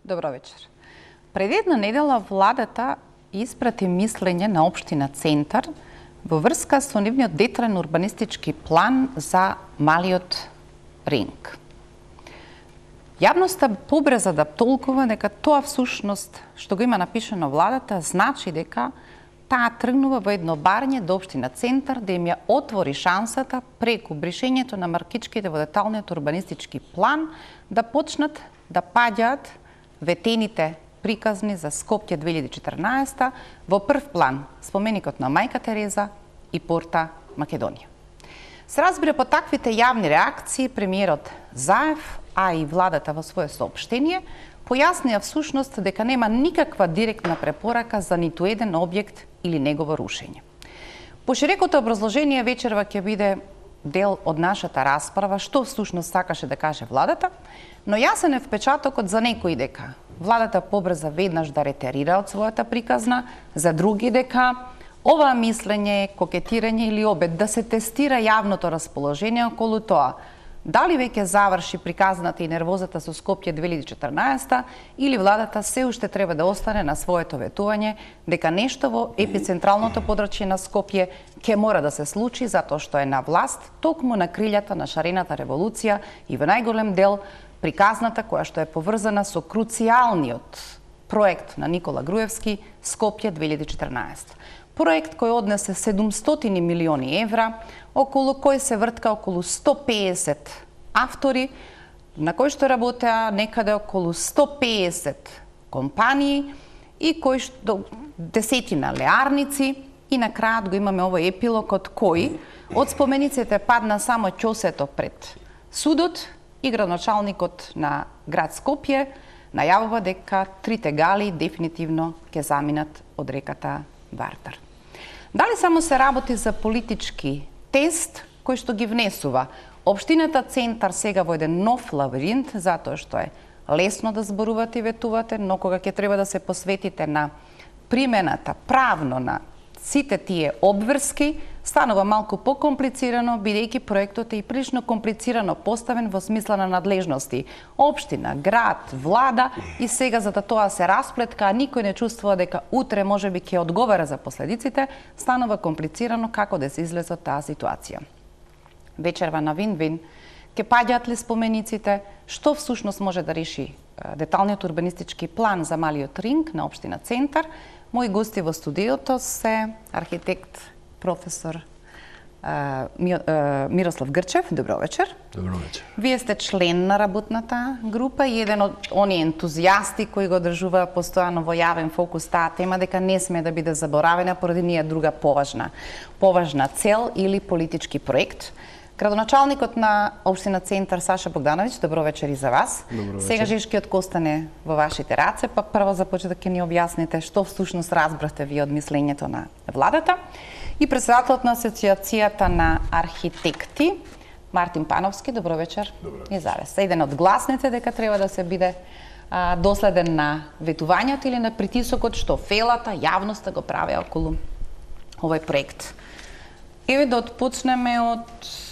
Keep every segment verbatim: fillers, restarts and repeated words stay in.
Добро вечер. Пред една недела владата испрати мислење на општина Центар во врска со нивниот детален урбанистички план за малиот ринг. Јавноста побрза да толкува дека тоа всушност што го има напишано владата значи дека таа тргнува во едно барање до општина Центар да им ја отвори шансата преку бришењето на маркичките во деталниот урбанистички план да почнат да паѓаат ветените приказни за Скопје две илјади и четрнаесета во прв план споменикот на Мајка Тереза и порта Македонија. Се разбира по таквите јавни реакции премиерот Заев, а и владата во свое соопштение појаснија всушност дека нема никаква директна препорака за ниту еден објект или негово рушење. Поширокото образложение вечерва ќе биде дел од нашата расправа што всушност сакаше да каже владата, но јасен е впечатокот за некои дека владата побрза веднаш да ретерира од својата приказна, за други дека ова мислење, кокетирање или обет да се тестира јавното расположение околу тоа дали веќе заврши приказната и нервозата со Скопје две илјади и четрнаесета или владата се уште треба да остане на своето ветување дека нешто во епицентралното подрачје на Скопје ќе мора да се случи затоа што е на власт токму на крилјата на шарената револуција и во најголем дел приказната која што е поврзана со круцијалниот проект на Никола Груевски Скопје две илјади и четрнаесета. Проект кој однесе седумстотини милиони евра, околу кој се вртка околу сто пеесет автори, на кој што работеа некаде околу сто пеесет компании и кој што десетина леарници и на крајот го имаме овој епилог од кој од спомениците падна само ќосето пред судот и градоначалникот на град Скопје најавува дека трите гали дефинитивно ќе заминат од реката Вардар. Дали само се работи за политички тест кој што ги внесува општината Центар сега во еден нов лабиринт, затоа што е лесно да зборувате и ветувате, но кога ќе треба да се посветите на примената правно на сите тие обврски, станува малку покомплицирано, бидејќи проектот е и прилично комплицирано поставен во смисла на надлежности. Општина, град, влада и сега за да тоа се расплетка, а никој не чувствува дека утре можеби ќе одговара за последиците, станува комплицирано како да се излезе од таа ситуација. Вечерва на Вин-Вин ќе паѓаат ли спомениците, што всушност може да реши деталниот урбанистички план за малиот ринг на општина Центар. Мои гости во студиото се архитект професор Мирослав Грчев. Добро вечер. Добро вечер. Вие сте член на работната група и еден од оние ентузијасти кои го држува постојано во јавен фокус таа тема дека не сме да биде заборавена поради ние друга поважна поважна цел или политички проект. Градоначалникот на општина Центар Саша Богдановиќ, добро вечер и за вас. Добро вечер. Сега жешкиот костане во вашите раце, па прво за почеток ќе ни објасните што всушност разбравте вие од мислењето на владата. И председателот на Асоциацијата на архитекти Мартин Пановски, добро вечер. Добро вечер. И за вас. Еден од гласните дека треба да се биде а, доследен на ветувањето или на притисокот што фелата, јавноста го прави околу овој проект. Еве да отпочнеме од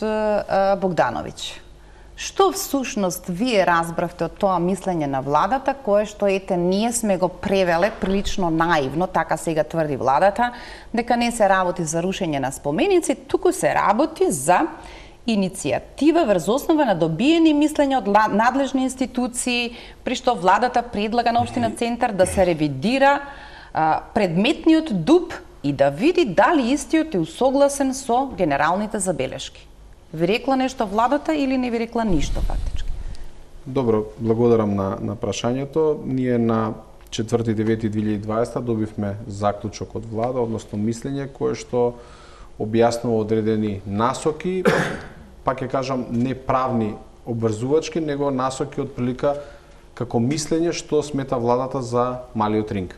а, Богдановиќ. Што всушност вие разбравте од тоа мислење на владата, кое што ете ние сме го превеле прилично наивно, така сега тврди владата, дека не се работи за рушење на споменици, туку се работи за иницијатива врз основа на добиени мислења од надлежни институции, при што владата предлага на општина Центар да се ревидира а, предметниот ДУП и да види дали истиот е усогласен со генералните забелешки. Ви рекла нешто владата или не ви рекла ништо фактички? Добро, благодарам на, на прашањето. Ние на четврти девети две илјади и дваесета добивме заклучок од влада, односно мислење кое што објаснува одредени насоки, па ќе кажам не правни обврзувачки, него насоки од прилика како мислење што смета владата за малиот ринг.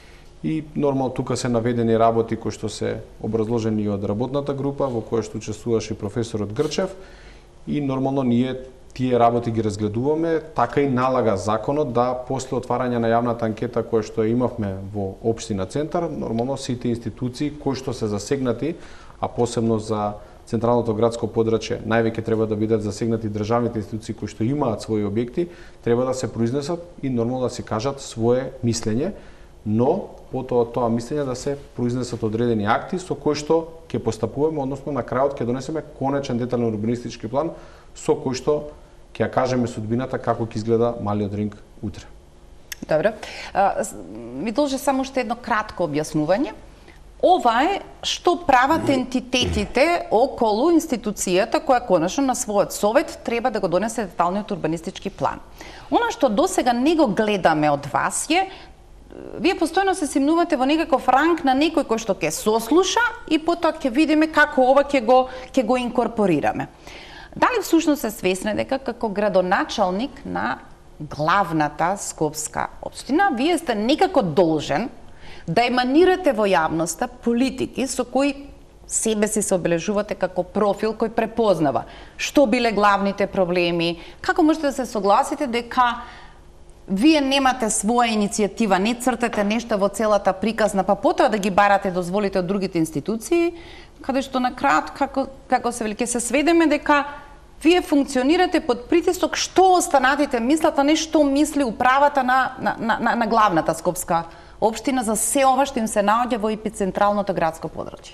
И нормално тука се наведени работи кои што се образложени од работната група во која што учествуваше и професорот Грчев и нормално ние тие работи ги разгледуваме, така и налага законот да после отварање на јавната анкета која што имавме во општина Центар, нормално сите институции кои што се засегнати, а посебно за централното градско подрачје највеќе треба да бидат засегнати државните институции кои што имаат своји објекти, треба да се произнесат и нормално да се кажат свое мислење, но потоа тоа мислење да се произнесат одредени акти со кои што ќе постапуваме, односно на крајот ќе донесеме конечен детален урбанистички план со кој што ќе ја кажеме судбината како ќе изгледа Малиот ринг утре. Добро. Ми должи само уште едно кратко објаснување. Ова е што прават ентитетите околу институцијата која конечно на својот совет треба да го донесе деталниот урбанистички план. Она што досега не го гледаме од вас е вие постојано се симнувате во некаков ранг на некој кој што ќе сослуша и потоа ќе видиме како ова ќе го ќе го инкорпорираме. Дали всушност се свесни дека како градоначалник на главната скопска општина вие сте некако должен да еманирате во јавноста политики со кои себе си се обележувате како профил кој препознава што биле главните проблеми, како можете да се согласите дека вие немате своја иницијатива, не цртате нешто во целата приказна, па потоа да ги барате дозволите од другите институции, каде што на крајот како како се вели ќе се сведеме дека вие функционирате под притисок што останатите мислат, а не што мисли управата на на на, на главната скопска општина за се ова што им се наоѓа во епицентралното градско подрачје.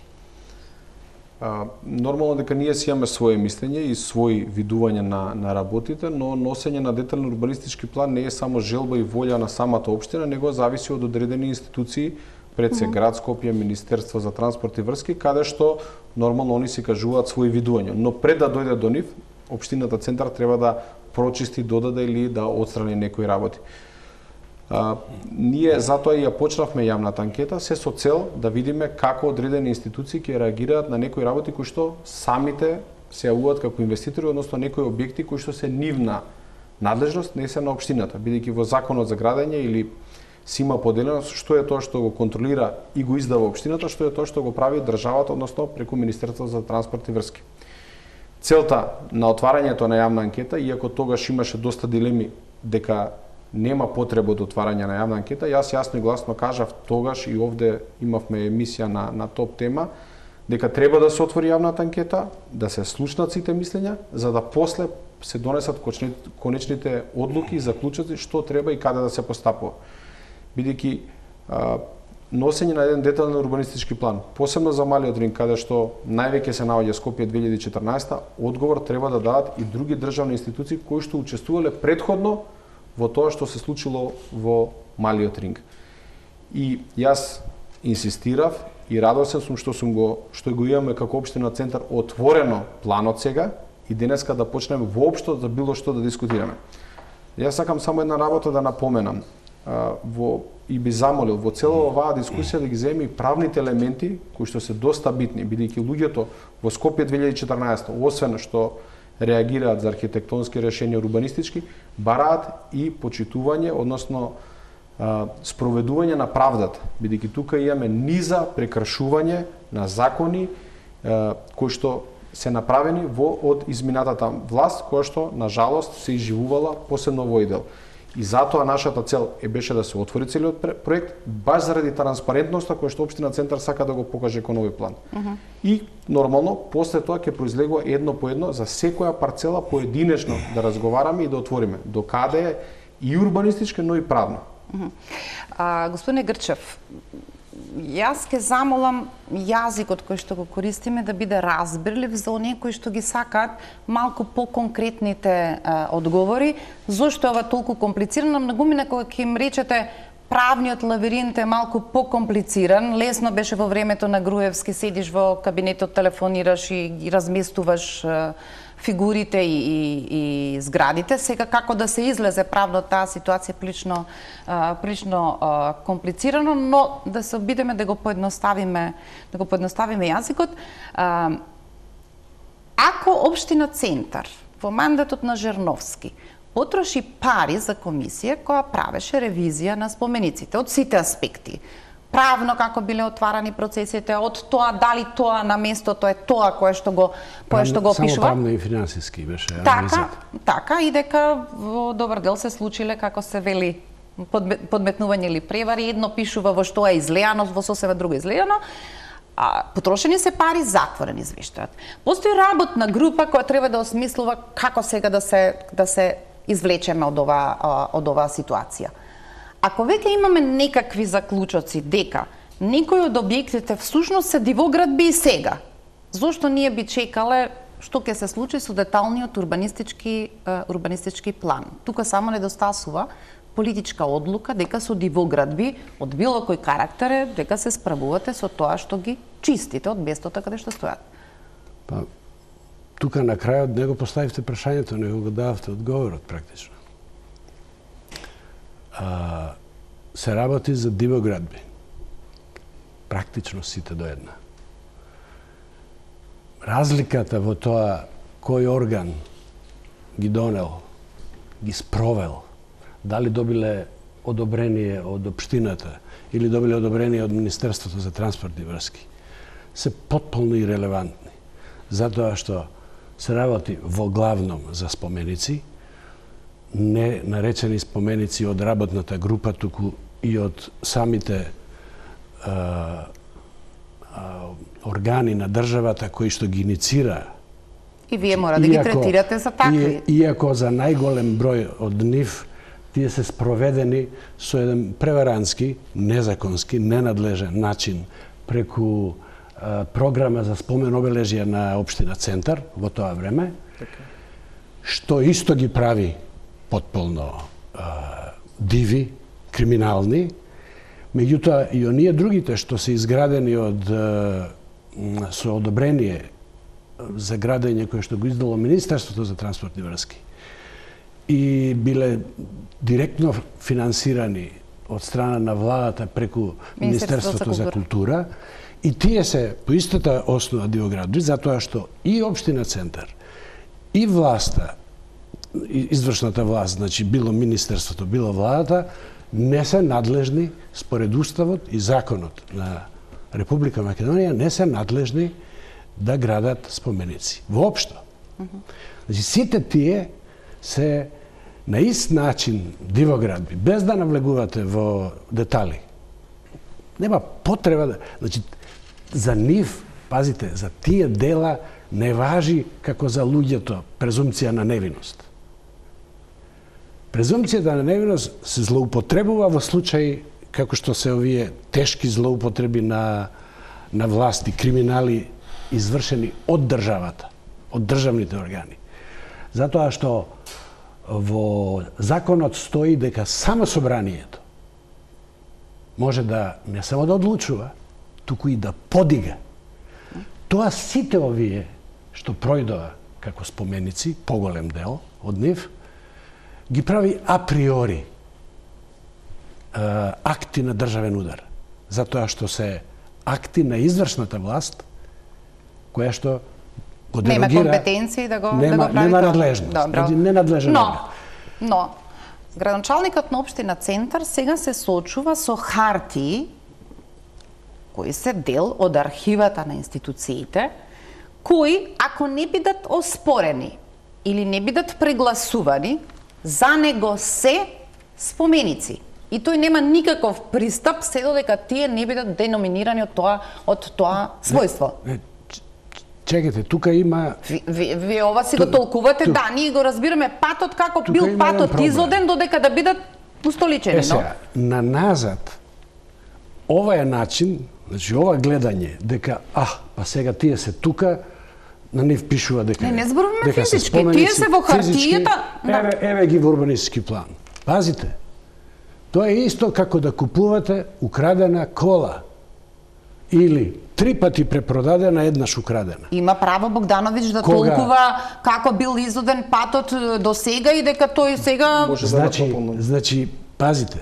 А, нормално дека ние си имаме свое мислење и своји видувања на, на работите, но носење на детален урбанистички план не е само желба и волја на самата општина, него зависи од одредени институции, пред се град Скопје, Министерство за транспорт и врски, каде што нормално они си кажуваат своји видувања. Но пред да дојде до нив, општината центар треба да прочисти, додаде или да отстрани некои работи. А, ние затоа и ја почнавме јавната анкета, се со цел да видиме како одредени институции ќе реагираат на некои работи кои што самите се јавуваат како инвеститори, односно некои објекти кои што се нивна надлежност, не се на општината, бидејќи во законот за градење или си има поделено што е тоа што го контролира и го издава општината, што е тоа што го прави државата, односно преку Министерството за транспорт и врски. Целта на отварањето на јавна анкета, иако тогаш имаше доста дилеми дека нема потреба од отварање на јавна анкета, јас јасно и гласно кажав тогаш и овде имавме емисија на, на топ тема, дека треба да се отвори јавната анкета, да се слушнат сите мислења, за да после се донесат конечните одлуки и заклучоци што треба и каде да се постапува. Бидејќи носење на еден детален урбанистички план, посебно за Малиот ринг, каде што највеќе се наоѓа Скопје две илјади и четрнаесета, одговор треба да дадат и други државни институции кои што учествувале претходно во тоа што се случило во Малиот ринг. И јас инсистирав и радосен сум што сум го што го имаме како општина центар отворено планот сега и денеска да почнеме воопшто за било што да дискутираме. Јас сакам само една работа да напоменам. Во и би замолил во цела оваа дискусија да ги земе и правните елементи кои што се доста битни, бидејќи луѓето во Скопје две илјади и четрнаесета, освен што реагираат за архитектонски решенија урбанистички, бараат и почитување, односно а, спроведување на правдата, бидејќи тука имаме низа прекршување на закони а, кои што се направени во од изминатата власт, која што на жалост се изживувала посебно во Идел. И затоа нашата цел е беше да се отвори целиот проект, баш заради транспарентноста која што општина центар сака да го покаже кон овој план. Uh -huh. И нормално после тоа ќе произлегува едно по едно за секоја парцела поединечно да разговараме и да отвориме до каде е и урбанистички, но и правно. Uh -huh. а, господине Грчев, јас ке замолам јазикот кој што го користиме да биде разбирлив за оние кои што ги сакаат малку по-конкретните а, одговори. Зошто е ова толку комплицирано? Многумина кога ќе им речете правниот лавиринт е малку по-комплициран. Лесно беше во времето на Груевски, седиш во кабинетот, телефонираш и ги разместуваш а, фигурите и, и, и зградите. Сега како да се излезе правно таа ситуација прилично, а, прилично а, комплицирано, но да се обидеме да го поедноставиме, да го поедноставиме јазикот. А, ако општина Центар во мандатот на Жерновски потроши пари за комисија која правеше ревизија на спомениците од сите аспекти, правно како биле отварани процесите, од тоа дали тоа на местото е тоа кое што го кое што го опишува. Само правно и финансиски беше така, така и дека во добар дел се случиле како се вели подметнување или превари, едно пишува во што е излеано, во сосема друго излеано. А, потрошени се пари, затворен извештајот. Постои работна група која треба да осмислува како сега да се да се извлечеме од оваа од оваа ситуација. Ако веќе имаме некакви заклучоци дека некои од објектите всушност се дивоградби и сега, зошто ние би чекале што ќе се случи со деталниот урбанистички урбанистички план? Тука само недостасува политичка одлука дека со дивоградби од било кој карактер е дека се справувате со тоа што ги чистите од местото каде што стојат. Па, тука на крајот не го поставивте прашањето, не го дававте одговорот практично. А, се работи за дивоградби. Практично сите до една. Разликата во тоа кој орган ги донел, ги спровел, дали добиле одобрение од општината или добиле одобрение од Министерството за транспорт и врски, се потполно ирелевантни. Затоа што се работи во главном за споменици, не наречени споменици од работната група, туку и од самите а, а, органи на државата кои што ги иницира. И вие мора да ги третирате за такви. И, иако за најголем број од нив тие се спроведени со еден преварански, незаконски, ненадлежен начин преку а, програма за спомен обележја на општина Центар во тоа време, така. Што исто ги прави потполно а, диви, криминални, меѓутоа и оние другите што се изградени од а, со одобрение за градење кое што го издало Министерството за транспортни врски и биле директно финансирани од страна на владата преку Министерството за култура, и тие се по истата основа дивоградби, затоа што и општина Центар, и власта, извршната власт, значи било Министерството, било владата, не се надлежни според Уставот и законот на Република Македонија, не се надлежни да градат споменици. Воопшто. Значи, сите тие се на ист начин дивоградби, без да навлегувате во детали. Нема потреба да... Значи, за нив, пазите, за тие дела не важи како за луѓето презумција на невиност. Презумцијата на невиност се злоупотребува во случаи како што се овие тешки злоупотреби на, на власти, криминали извршени од државата, од државните органи. Затоа што во законот стои дека само собранието може да не само да одлучува, туку и да подига. Тоа сите овие што пројдоа како споменици, поголем дел од нив, ги прави априори акти на државен удар. Затоа што се акти на извршната власт, која што го дерогира... Нема компетенции да го, нема, да го прави нема тоа. надлежност. Добро. Ненадлежен но, орган. но, градоначалникот на општина Центар сега се соочува со хартии кои се дел од архивата на институциите, кои, ако не бидат оспорени или не бидат прегласувани, за него се споменици. И тој нема никаков пристап се додека тие не бидат деноминирани од тоа од тоа својство. Не, не, чекайте, тука има... Вие ви, ви ова си го толкувате, да, ние го разбираме патот како бил патот изоден додека да бидат устоличени. Е, сега, на назад, ова е начин, значи ова гледање, дека, а, па сега тие се тука, на нив пишува дека... Не, не зборуваме дека физички, споменици, тие се во хартијата... Еве, еве ги во урбанистички план. Пазите, тоа е исто како да купувате украдена кола или три пати препродадена, еднаш украдена. Има право Богдановиќ да Кога... толкува како бил изоден патот до сега и дека тој сега... Може значи, да значи, пазите,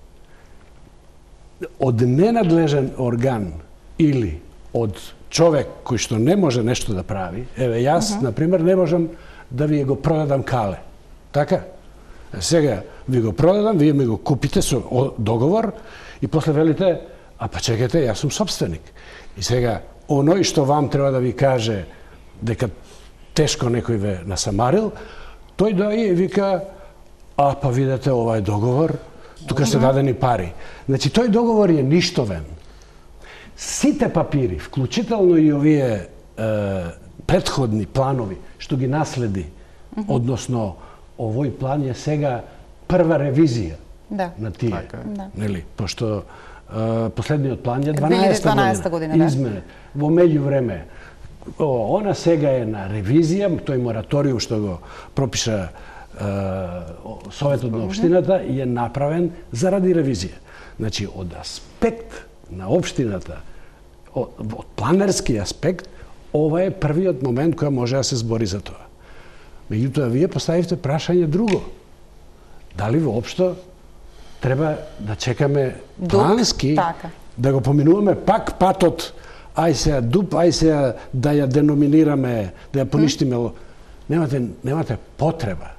од ненадлежен орган или од човек кој што не може нешто да прави, еве јас, uh -huh. например, не можам да ви го продадам кале. Така? Сега ви го продадам, вие ми го купите со договор и после велите, а па чекайте, јас сум собственик. И сега, оној што вам треба да ви каже дека тешко некој ве насамарил, тој доаѓа и вика, а па видете овај договор, тука се дадени пари. Значи, тој договор е ништовен. сите папири, вклучително и овие е, претходни планови, што ги наследи, mm -hmm. односно, овој план е сега прва ревизија да. на тие. Така е. Да. Нели? Пошто е, последниот план е дванаесета година, да. изменет. Во меѓувреме, о, она сега е на ревизија, тој мораториум што го пропиша е, Советот на општината е направен заради ревизија. Значи, од аспект на општината, од, од планерски аспект, ова е првиот момент кој може да се збори за тоа. Меѓутоа, вие поставивте прашање друго. Дали воопшто треба да чекаме плански, така. да го поминуваме пак патот, ај сега дуп, ај сега да ја деноминираме, да ја поништиме. Mm. Немате, немате потреба.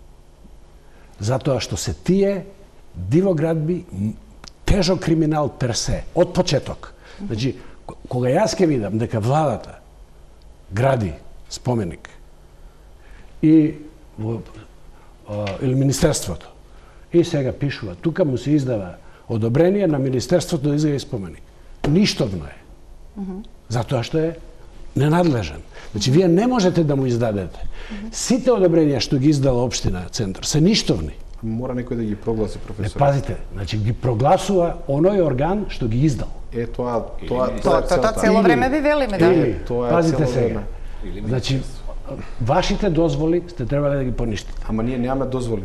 Затоа што се тие дивоградби тежок криминал персе, од почеток. Значи, кога јас ке видам дека владата гради споменик и во, или Министерството, и сега пишува, тука му се издава одобрение на Министерството да изгради споменик. Ништовно е. Затоа што е ненадлежен. Значи, вие не можете да му издадете. Сите одобренија што ги издала општина Центар се ништовни. Мора некој да ги прогласи, Не професор. пазите, значи ги прогласува оној орган што ги издал. Е, тоа, тоа, Тоа, тоа е тоа, тоа целта. цело време ви велиме, да. Или, Тоа е пазите цело сега. време. Значи, вашите дозволи сте требале да ги поништите. Ама ние немаме дозволи.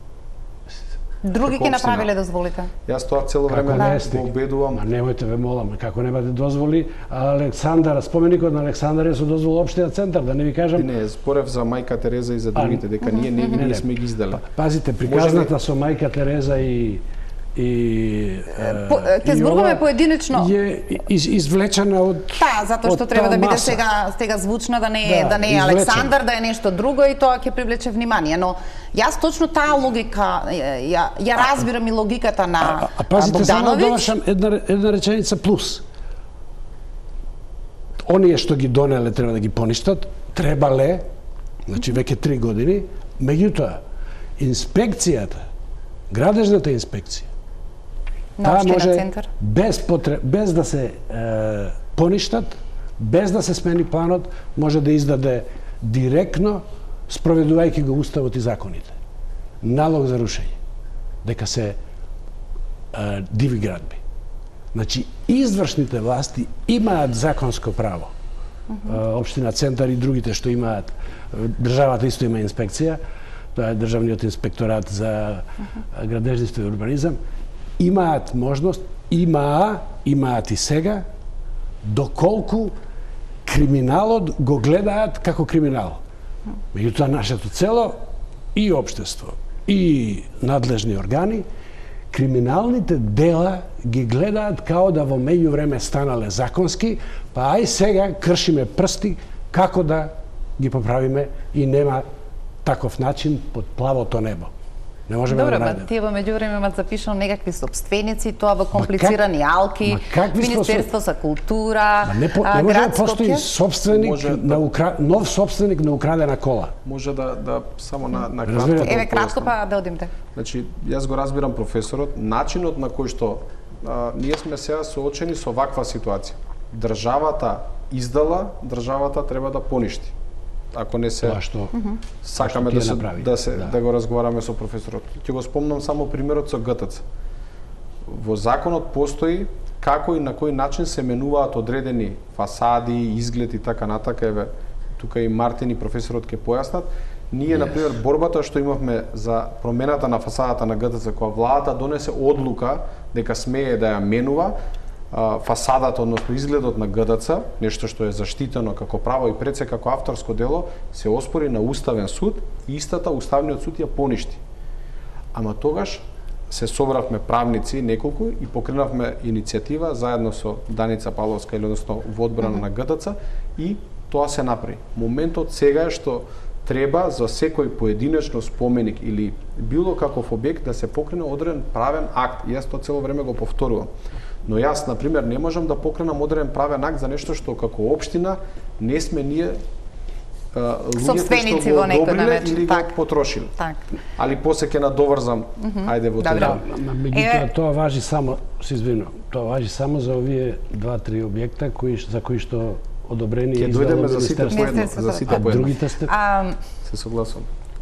Други Како ќе општина. направиле дозволите. Јас тоа цело време Како не го сте? обедувам. Ма немојте ве молам, како немате дозволи, а Александар, споменикот на Александар е со дозвола општина Центар, да не ви кажам. Не, зборев за мајка Тереза и за другите, дека ние не, Не, ние не. сме ги издале. Пазите, приказната со мајка Тереза и и По- ќе и зборуваме ова поединечно. Е из, извлечена од Да, затоа што од треба таа да биде маса. сега сега звучна, да не е Да, да не е извлечено. Александар, да е нешто друго и тоа ќе привлече внимание, но јас точно таа логика е, ја ја разбирам и логиката на А, а пазите само да Богдановиќ. довршам една една реченица плюс. Оние што ги донеле треба да ги поништат, требале, значи веќе три години, меѓутоа инспекцијата, градежната инспекција, на таа општина може Центар. без потреб, без да се е, поништат, без да се смени планот, може да издаде директно, спроведувајќи го уставот и законите, налог за рушење, дека се е, диви градби. Значи, извршните власти имаат законско право. Е, Општина Центар и другите што имаат, е, државата исто има инспекција, тоа е Државниот инспекторат за е, градежниство и урбанизам, имаат можност, имаа, имаат и сега, доколку криминалот го гледаат како криминал. Меѓутоа, нашето цело и општество, и надлежни органи, криминалните дела ги гледаат као да во меѓувреме станале законски, па ај сега кршиме прсти како да ги поправиме и нема таков начин под плавото небо. Не можеме Добро, да ма најдеме. тие во меѓувреме имаат запишано некакви собственици, тоа во комплицирани алки, ма какви Министерство за култура, Ма не, по, а, не може да град постои Скопје. собственик Може на да- укра... нов собственик на украдена кола. Може да да само на на Разбирате? кратко. да Еве кратко појаснам. па да одимте. Значи, јас го разбирам професорот, начинот на кој што а, ние сме сега соочени со ваква ситуација. Државата издала, државата треба да поништи. Ако не се Тоа што сакаме што да тие се направи, да се да. да го разговараме со професорот. Ќе го спомнам само примерот со ГТЦ. Во законот постои како и на кој начин се менуваат одредени фасади, изглед и така натака, еве тука и Мартин и професорот ќе појаснат. Ние, yes. на пример, борбата што имавме за промената на фасадата на ГТЦ, кога владата донесе одлука дека смее да ја менува, а, фасадата, односно изгледот на ГТЦ, нешто што е заштитено како право и пред се како авторско дело, се оспори на Уставен суд и истата Уставниот суд ја поништи. Ама тогаш се собравме правници неколку и покренавме иницијатива заедно со Даница Павловска, или односно во одбрана на ГТЦ, и тоа се направи. Моментот сега е што треба за секој поединечно споменик или било каков објект да се покрене одреден правен акт. И јас тоа цело време го повторувам. Но јас, на пример, не можам да покренам одреден правен акт за нешто што како општина не сме ние Собственици луѓето во што го некој одобриле начин, или так. го потрошиле. Так. Али после ќе надоврзам, ајде во Добро. тоа. Ма, меѓутоа, тоа важи само, се извинувам, тоа важи само за овие два-три објекта кои за кои што одобрени Ќе и издало дојдеме за сите Министерството. поедно, за сите А поедно. другите сте А, Се согласувам.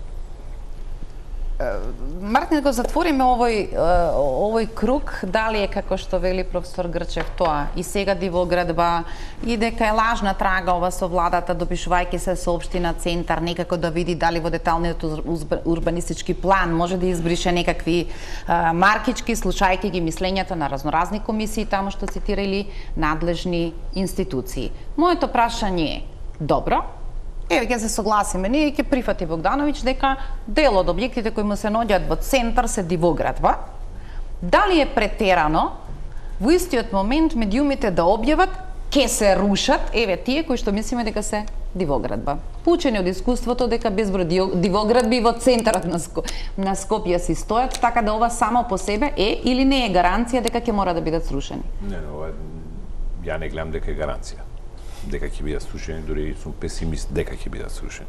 Мартин, го затвориме овој, овој круг, дали е како што вели професор Грчев тоа, и сега дивоградба, и дека е лажна трага ова со владата, допишувајќи се со општина центар, некако да види дали во деталниот урбанистички план може да избрише некакви а, маркички, слушајќи ги мислењата на разноразни комисии, таму што цитирали надлежни институции. Моето прашање е, добро, еве ќе се согласиме, ние ќе прифати Богдановиќ дека дел од објектите кои му се наоѓаат во центар се дивоградба. Дали е претерано во истиот момент медиумите да објават ке се рушат, еве тие кои што мислиме дека се дивоградба. Поучени од искуството дека безброј дивоградби во центарот на, Ско... на Скопје си стојат, така да ова само по себе е или не е гаранција дека ќе мора да бидат срушени? Не, не, ова ја не гледам дека е гаранција дека ќе бидат срушени, дури сум песимист дека ќе бидат срушени.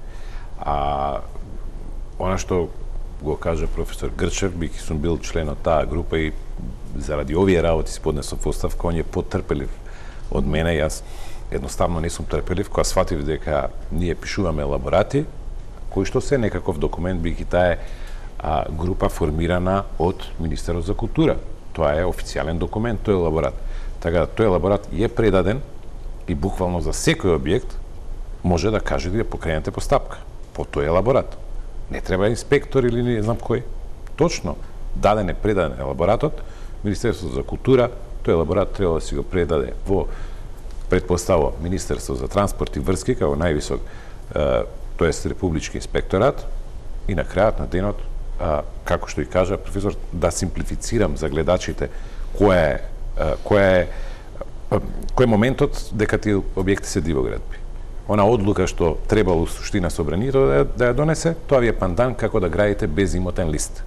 А она што го кажа професор Грчев, бики сум бил член од таа група и заради овие работи си поднесов оставка, он е потрпелив од мене, јас едноставно не сум трпелив, кога сватив дека ние пишуваме елаборати, кои што се некаков документ, бики таа е а, група формирана од Министерот за култура. Тоа е официјален документ, тој елаборат. Така да тој елаборат е предаден и буквално за секој објект може да кажете да покренете постапка по тој елаборат. Не треба инспектор или не знам кој. Точно даден е предаден елаборатот, Министерството за култура, тој елаборат треба да си го предаде во предпоставо Министерство за транспорт и врски како највисок, тоест Републички инспекторат, и на крајот на денот, а, како што и кажа професор, да симплифицирам за гледачите која е која е кој е моментот дека тие објекти се дивоградби. Она одлука што требало суштина собранието да, да ја донесе, тоа ви е пандан како да градите без имотен лист.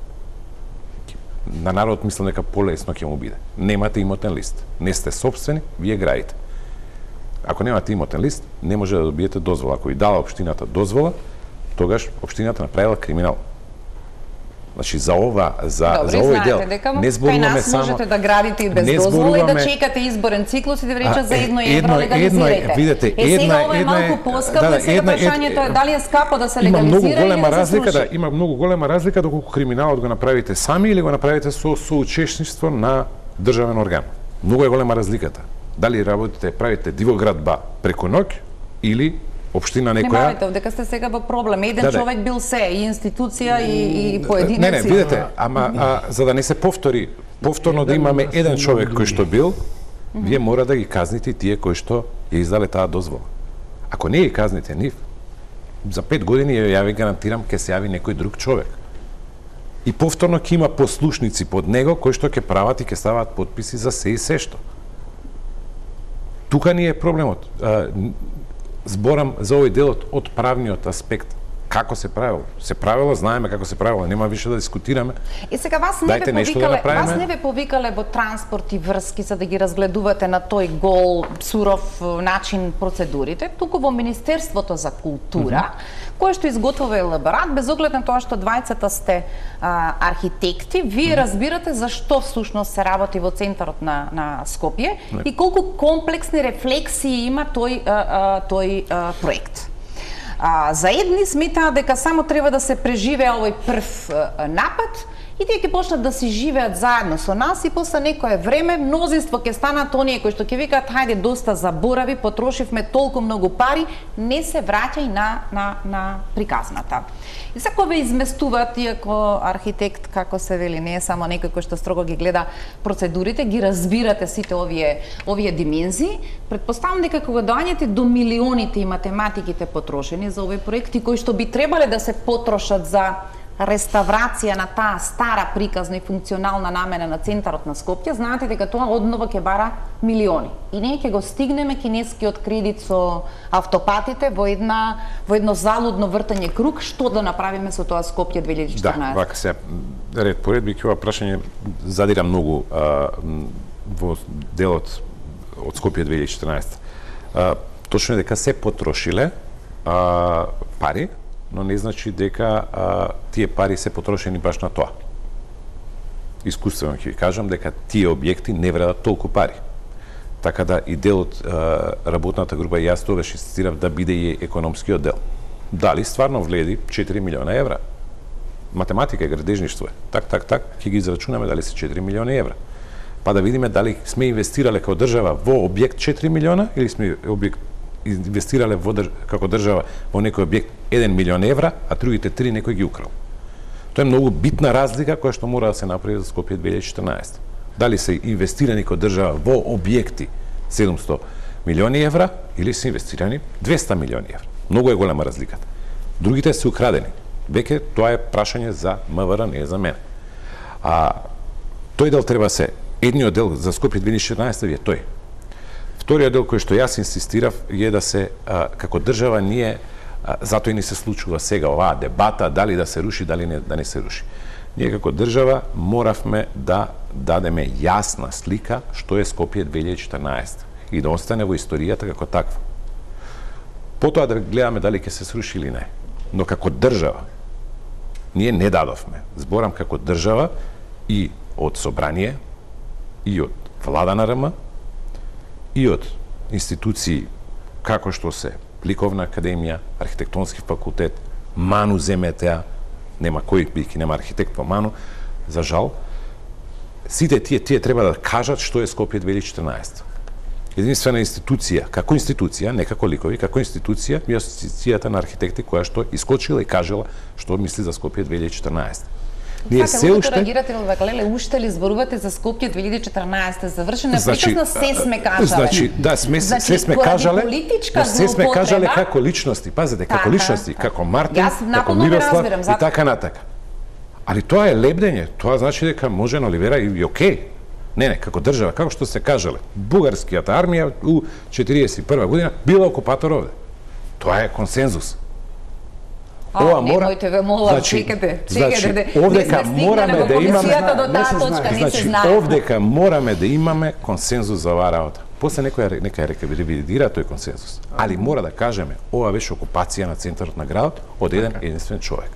На народ мислам дека полесно ќе му биде. Немате имотен лист, не сте собствени, вие градите. Ако немате имотен лист, не може да добиете дозвола. Ако ви дала општината дозвола, тогаш општината направила криминал. Значи за ова, за Добре, за овој дел, дека не зборуваме само можете да градите и без не дозвола и да зборуваме- чекате изборен циклус и да речат за едно едно евро е- легализирайте. едно е, видете, е, сега една- ова е една е- малку поскапо, да, да, и сега една е- прашањето е дали е скапо да се Има многу легализира или голема да се разлика, сруши. да, има многу голема разлика доколку криминалот го направите сами или го направите со соучесништво на државен орган. Многу е голема разликата. Дали работите, правите дивоградба преку ноќ или општина Не некоја. мавите, дека сте сега во проблем. Еден Да, да. човек бил се, и институција, и, и поединеци. Не, не, видете, ама а, за да не се повтори, повторно да имаме еден човек кој што бил, вие мора да ги казните тие кои што ја издале таа дозвола. Ако не ги казните нив, за пет години ја ви гарантирам ќе се јави некој друг човек. И повторно ќе има послушници под него кои што ќе прават и ќе ставаат потписи за се и се што. Тука ни е проблемот. А, зборам за овој делот од правниот аспект. Како се правило? Се правило, знаеме како се правило, нема више да дискутираме. И сега вас не Дајте ве нешто да повикале, направиме. вас не ве повикале во транспорт и врски за да ги разгледувате на тој гол, суров начин процедурите, туку во Министерството за култура, mm -hmm. кое што изготвува елаборат, без оглед на тоа што двајцата сте а, архитекти, вие mm -hmm. разбирате зашто всушност се работи во центарот на, на Скопје mm -hmm. и колку комплексни рефлексии има тој, а, а, тој а, проект. А, за едни сметаат дека само треба да се преживее овој прв а, напад и тие ќе почнат да си живеат заедно со нас и после некое време мнозинство ќе станат оние кои што ќе викаат хајде доста заборави, потрошивме толку многу пари, не се враќај на на на приказната. И сако ве изместуваат, иако архитект, како се вели, не е само некој кој што строго ги гледа процедурите, ги разбирате сите овие овие димензии, предпоставам дека кога доаѓате до милионите и математиките потрошени за овој проекти кои што би требале да се потрошат за реставрација на таа стара приказна и функционална намена на центарот на Скопје, знаете дека тоа однова ќе бара милиони. И ние ќе го стигнеме кинескиот кредит со автопатите во една во едно залудно вртање круг, што да направиме со тоа Скопје две илјади и четрнаесета. Да, вака се ред по ред, биќе ова прашање задира многу а, во делот од Скопје две илјади и четрнаесета. А, точно е дека се потрошиле, а, пари, но не значи дека а, тие пари се потрошени баш на тоа. Искуствено ќе ви кажам дека тие објекти не вредат толку пари. Така да и дел од а, работната група, јас тогаш инсистирав да биде и економскиот дел. Дали стварно вледи четири милиона евра? Математика и градежништво е. Так, так, так, ќе ги израчунаме дали се четири милиони евра. Па да видиме дали сме инвестирале како држава во објект четири милиона или сме објект инвестирале во држ... како држава во некој објект еден милион евра, а другите три некој ги украл. Тоа е многу битна разлика која што мора да се направи за Скопје две илјади и четрнаесета. Дали се инвестирани како држава во објекти седумсто милиони евра или се инвестирани двесте милиони евра. Многу е голема разликата. Другите се украдени. Веќе тоа е прашање за МВР, не е за мене. А тој дел треба се, едниот дел за Скопје две илјади и четрнаесета е тој. Вториот дел кој што јас инсистирав е да се, а, како држава ние, а, затоа и ни се случува сега оваа дебата, дали да се руши, дали не, да не се руши. Ние како држава моравме да дадеме јасна слика што е Скопје две илјади и четрнаесета и да остане во историјата како таква. Потоа да гледаме дали ќе се сруши или не. Но како држава, ние не дадовме. Зборам како држава и од собрание, и од влада на РМ, и од институции како што се Ликовна академија, архитектонски факултет, Ману земете, нема кој бидејќи нема архитект по Ману, за жал, сите тие тие треба да кажат што е Скопје две илјади и четрнаесета. Единствена институција, како институција, не како ликови, како институција, е Асоциацијата на архитекти која што искочила и кажала што мисли за Скопје две илјади и четрнаесета. Ние се уште реагирате во Ваклеле, уште ли зборувате за Скопје две илјади и четрнаесета? Завршена е значи, приказ на се сме кажале. Значи, да, сме значи, се сме кажале, политичка се сме кажале злоупотреба, како личности, пазете, како така, личности, така. како Мартин, Јас како напълно ви Мирослав разбирам, и зато- така натака. Али тоа е лебдење, тоа значи дека може на Оливера и, и окей. Не, не, како држава, како што се кажале, бугарскијата армија у четириесет и прва година била окупатор овде. Тоа е консензус. А, Ова мора, немојте ве молам, чекате, чекате, значи, овдека мораме да имаме, комисијата до таа не се точка, знае. не се значи, знае. овдека мораме да имаме консензус за оваа работа. После некоја нека река ревидира тој консензус. Али мора да кажеме, ова беше окупација на центарот на градот од еден единствен човек.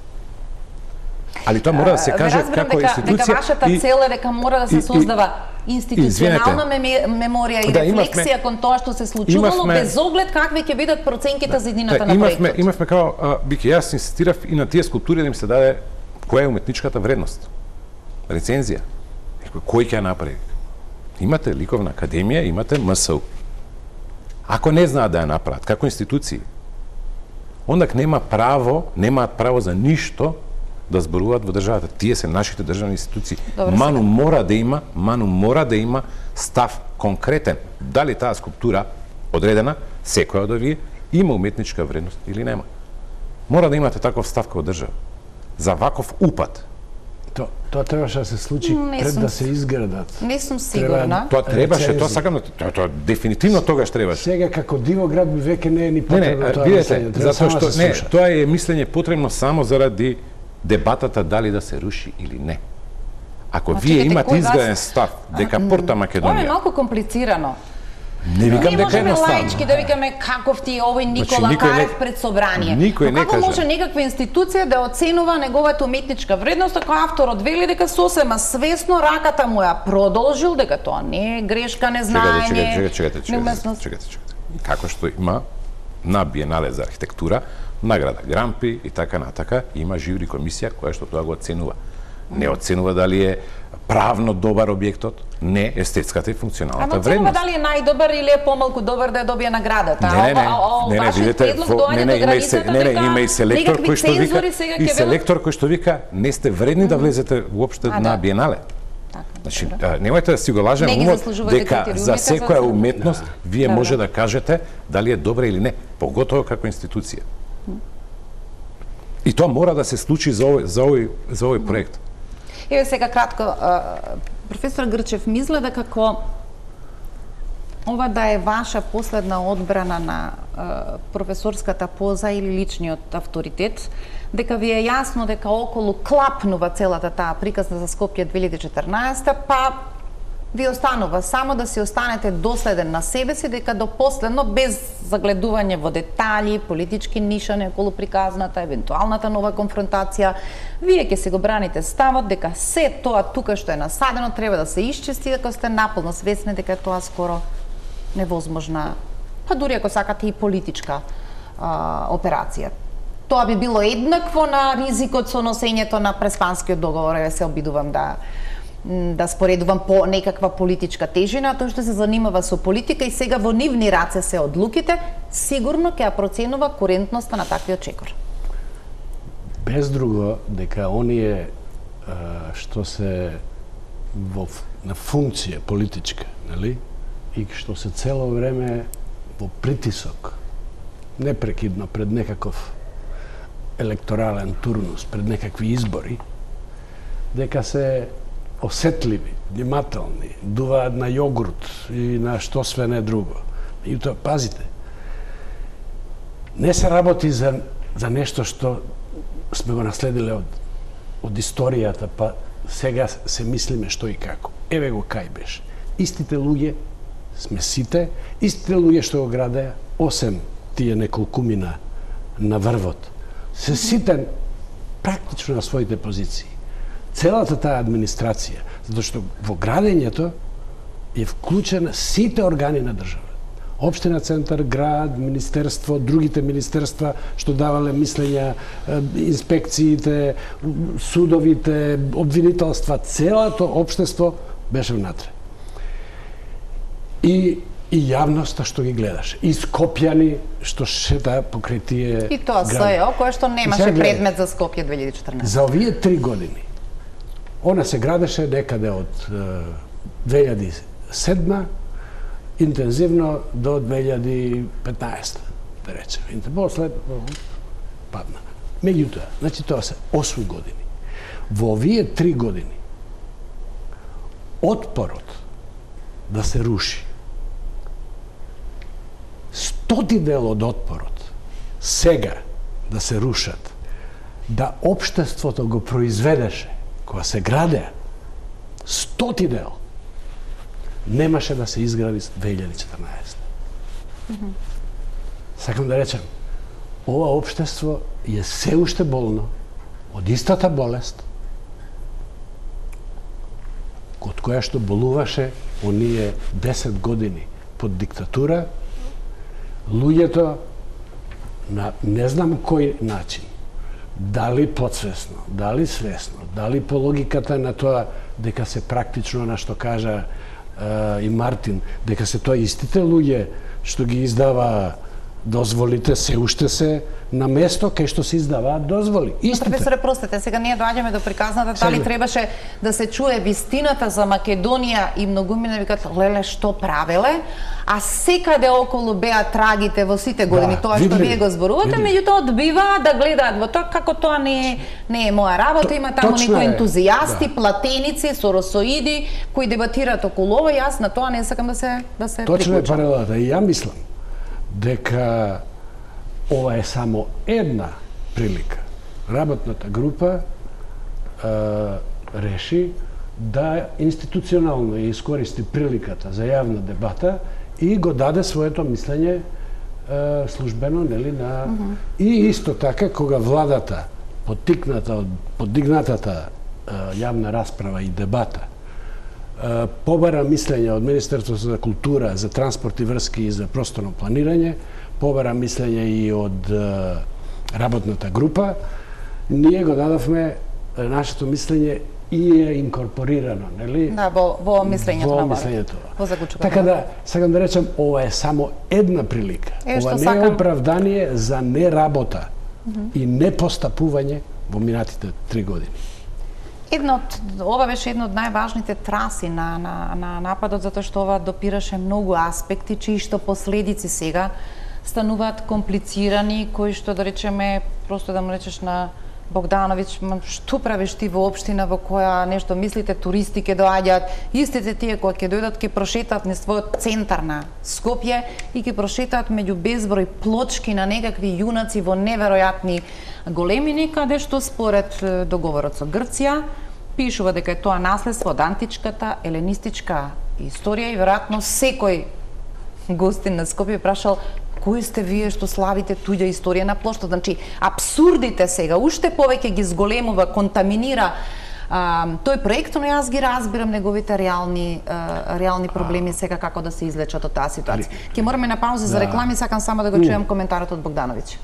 Али тоа мора да се каже Разбирам како дека, институција дека вашата и- цел е дека мора да се и- и- создава институционална извинете. меме- меморија и Да, рефлексија имавме- кон тоа што се случувало, имавме- без оглед какви ќе бидат проценките за едината Да, на имавме, проектот. имавме како, а, бике, јас инсистирав и на тие скулптури да им се даде која е уметничката вредност. Рецензија. Кој ќе ја направи? Имате Ликовна академија, имате МСУ. Ако не знаат да ја направат, како институции, ондак нема право, немаат право за ништо да зборуваат во државата. Тие се нашите државни институции. Добро, Ману сега. мора да има, Ману мора да има став конкретен. Дали таа скулптура одредена, секоја од овие, има уметничка вредност или нема. Мора да имате таков став како држава. За ваков упад. То, тоа требаше да се случи Не пред сум да с- се изградат. Не сум Треба- сигурна. Тоа требаше, Рецензии. тоа сакам да тоа, тоа дефинитивно тогаш требаше. Сега како Дивоград веќе не е ни Не, потребно не, тоа видете, мислење, треба затоа само што да се не, слуша. тоа е мислење потребно само заради дебатата дали да се руши или не. Ако Ма вие чекайте, имате кој изграден вас- став дека Порта Ова е Македонија, малку комплицирано. не викам Ние дека е можеме едноставно. лаички да викаме каков ти е овој Никола Значи, никој не- Карев пред собрание. никој Но не како кажа. може некаква институција да оценува неговата уметничка вредност ако авторот вели дека сосема свесно раката му ја продолжил, дека тоа не е грешка, Чекайте, незнаење, чекайте, чекайте, чекайте, неуместност. чекайте, чекайте. Како што има на Биенале за архитектура, награда Грампи и така натака, има жури комисија која што тоа го оценува. Не оценува дали е правно добар објектот, не естетската и Ама функционалната оценува вредност. дали е најдобар или е помалку добар да ја добие наградата. Не, не, не, А, а, а, не, не, вашиот видите, предлог во, доаѓа не, до не, има и се, границата не, не, дека има и селектор некакви кој што вика, цензури сега и ќе велат. селектор кој што вика, не сте вредни да влезете уопште А, на да. Биенале. Така, Значи, добро. а, немојте да си го лажеме Не ги умот заслужувате дека критериумите за за секоја да- уметност вие Да, може да. да кажете дали е добра или не, поготово како институција. И тоа мора да се случи за овој за овој за овој проект. Еве сега кратко, а, професор Грчев, мисле дека како ова да е ваша последна одбрана на а, професорската поза или личниот авторитет, дека ви е јасно дека околу клапнува целата таа приказна за Скопје две илјади и четрнаесета, па ви останува само да си останете доследен на себе си, дека до последно, без загледување во детали, политички нишани околу приказната, евентуалната нова конфронтација, вие ќе се го браните ставот дека се тоа тука што е насадено треба да се исчисти, дека сте наполно свесни дека тоа скоро невозможна, па дури ако сакате и политичка а, операција. Тоа би било еднакво на ризикот со носењето на Преспанскиот договор, ја се обидувам да да споредувам по некаква политичка тежина, тој што се занимава со политика и сега во нивни раце се одлуките, сигурно ќе ја проценува курентноста на таквиот чекор. Без друго, дека оние што се во, на функција политичка, нели? И што се цело време во притисок, непрекидно пред некаков електорален турнус, пред некакви избори, дека се осетливи, внимателни, дуваат на јогурт и на што све не друго. И тоа, пазите, не се работи за, за нешто што сме го наследиле од, од историјата, па сега се мислиме што и како. Еве го кај беше. Истите луѓе сме сите, истите луѓе што го градеа, осем тие неколкумина на врвот, се сите практично на своите позиции. Целата таа администрација, затоа што во градењето е вклучена сите органи на држава. Општина, центар, град, министерство, другите министерства што давале мислења, инспекциите, судовите, обвинителства, целото општество беше внатре. И и јавноста што ги гледаше. И Скопјани што шета покрај тие И тоа СЕО, кое што немаше предмет за Скопје две илјади и четрнаесета. За овие три години она се градеше некаде од две илјади и седма интензивно до две илјади и петнаесета, да речеме. После падна. Меѓутоа, значи тоа се осум години. Во овие три години отпорот да се руши, стоти дел од отпорот сега да се рушат, да општеството го произведеше, кога се градеа, стоти дел, немаше да се изгради две илјади и четрнаесета. Mm-hmm. Сакам да речем, ова општество е се уште болно од истата болест од која што болуваше оние десет години под диктатура. Луѓето на не знам кој начин, дали подсвесно, дали свесно, дали по логиката на тоа дека се практично на што кажа е, и Мартин, дека се тоа истите луѓе што ги издава дозволите, се уште се на место кај што се издаваат дозволи. Истите. Професоре, простете, сега ние доаѓаме до приказната, дали требаше да се чуе вистината за Македонија и многумина викат, леле, што правеле, а секаде околу беа трагите во сите години, да, тоа што вие го зборувате, меѓутоа одбиваат да гледаат во тоа како тоа не е, не е моја работа, то, има таму некои ентузијасти, да, платеници, соросоиди, кои дебатираат околу ова, јас на тоа не сакам да се да се Точно е паралелата, и ја мислам дека ова е само една прилика. Работната група е, реши да институционално искористи приликата за јавна дебата и го даде своето мислење е, службено, нели, на mm-hmm. И исто така кога владата поттикната од подигнатата е, јавна расправа и дебата побара мислење од Министерството за култура, за транспорт и врски и за просторно планирање, побара мислење и од работната група, ние го дадовме нашето мислење и е инкорпорирано, нели? Да, во, во мислењето во на мислењето. Во заклучокот. Така да, сакам да речем, ова е само една прилика. Е, ова не сакам... е оправдание за неработа mm-hmm. и непостапување во минатите три години. Едно од, ова беше едно од најважните траси на, на, на нападот, затоа што ова допираше многу аспекти, чии што последици сега стануваат комплицирани, кои што, да речеме, просто да му речеш на Богдановиќ, што правиш ти во општина во која нешто мислите туристи ќе доаѓаат, истите тие кои ќе дојдат ќе прошетаат низ својот центар на Скопје и ќе прошетаат меѓу безброј плочки на некакви јунаци во неверојатни големини, каде што според договорот со Грција пишува дека е тоа наследство од античката еленистичка историја и веројатно секој гостин на Скопје прашал кои сте вие што славите туѓа историја на плоштад. Значи, апсурдите сега уште повеќе ги зголемува, контаминира а, тој проект, но јас ги разбирам неговите реални а, реални проблеми сега како да се излечат од таа ситуација. Ќе мораме на пауза за реклами, сакам само да го чујам коментарот од Богдановиќ.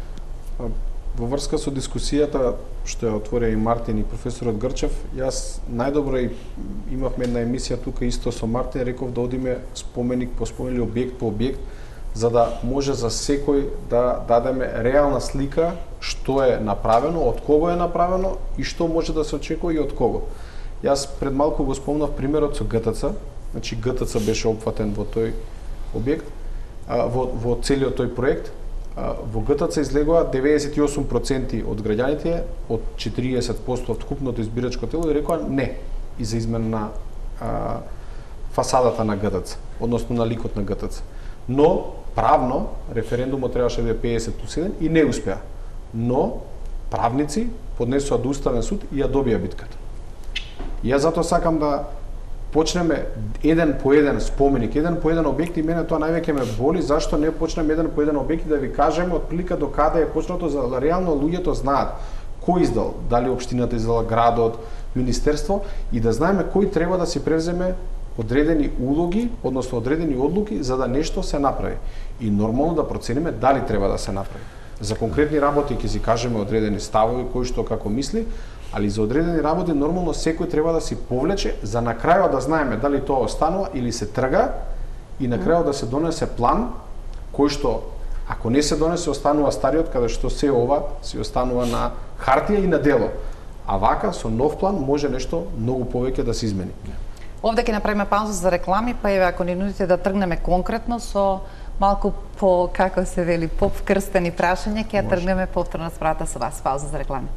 Во врска со дискусијата што ја отворија и Мартин и професорот Грчев, јас најдобро и имавме една емисија тука исто со Мартин, реков да одиме споменик по споменик, објект по објект, за да може за секој да дадеме реална слика што е направено, од кого е направено и што може да се очекува и од кого. Јас пред малку го спомнав примерот со ГТЦ, значи ГТЦ беше опфатен во тој објект, во, во целиот тој проект. Во ГТЦ излегува деветдесет и осум проценти од граѓаните, од четириесет проценти од вкупното избирачко тело, и рекоа не и за измена на а, фасадата на ГТЦ, односно на ликот на ГТЦ. Но правно референдумот требаше да е педесет плюс еден и не успеа. Но правници поднесоа до Уставен суд и ја добија битката. И јас затоа сакам да почнеме еден по еден споменик, еден по еден објект, и мене тоа највеќе ме боли зашто не почнеме еден по еден објект и да ви кажеме од прилика до каде е почнато, за да реално луѓето знаат кој издал, дали општината издала, градот, министерство, и да знаеме кој треба да си превземе одредени улоги, односно одредени одлуки за да нешто се направи. И нормално да процениме дали треба да се направи. За конкретни работи ќе си кажеме одредени ставови, кој што како мисли, али за одредени работи нормално секој треба да си повлече за на крајот да знаеме дали тоа останува или се трга, и на крајот да се донесе план кој што ако не се донесе останува стариот, каде што се ова си останува на хартија и на дело. А вака со нов план може нешто многу повеќе да се измени. Овде ќе направиме пауза за реклами, па еве ако ни нудите да тргнеме конкретно со малку по, како се вели, по-вкрстени прашања, ќе ја тргнеме повторно справата со вас. Пауза за реклами.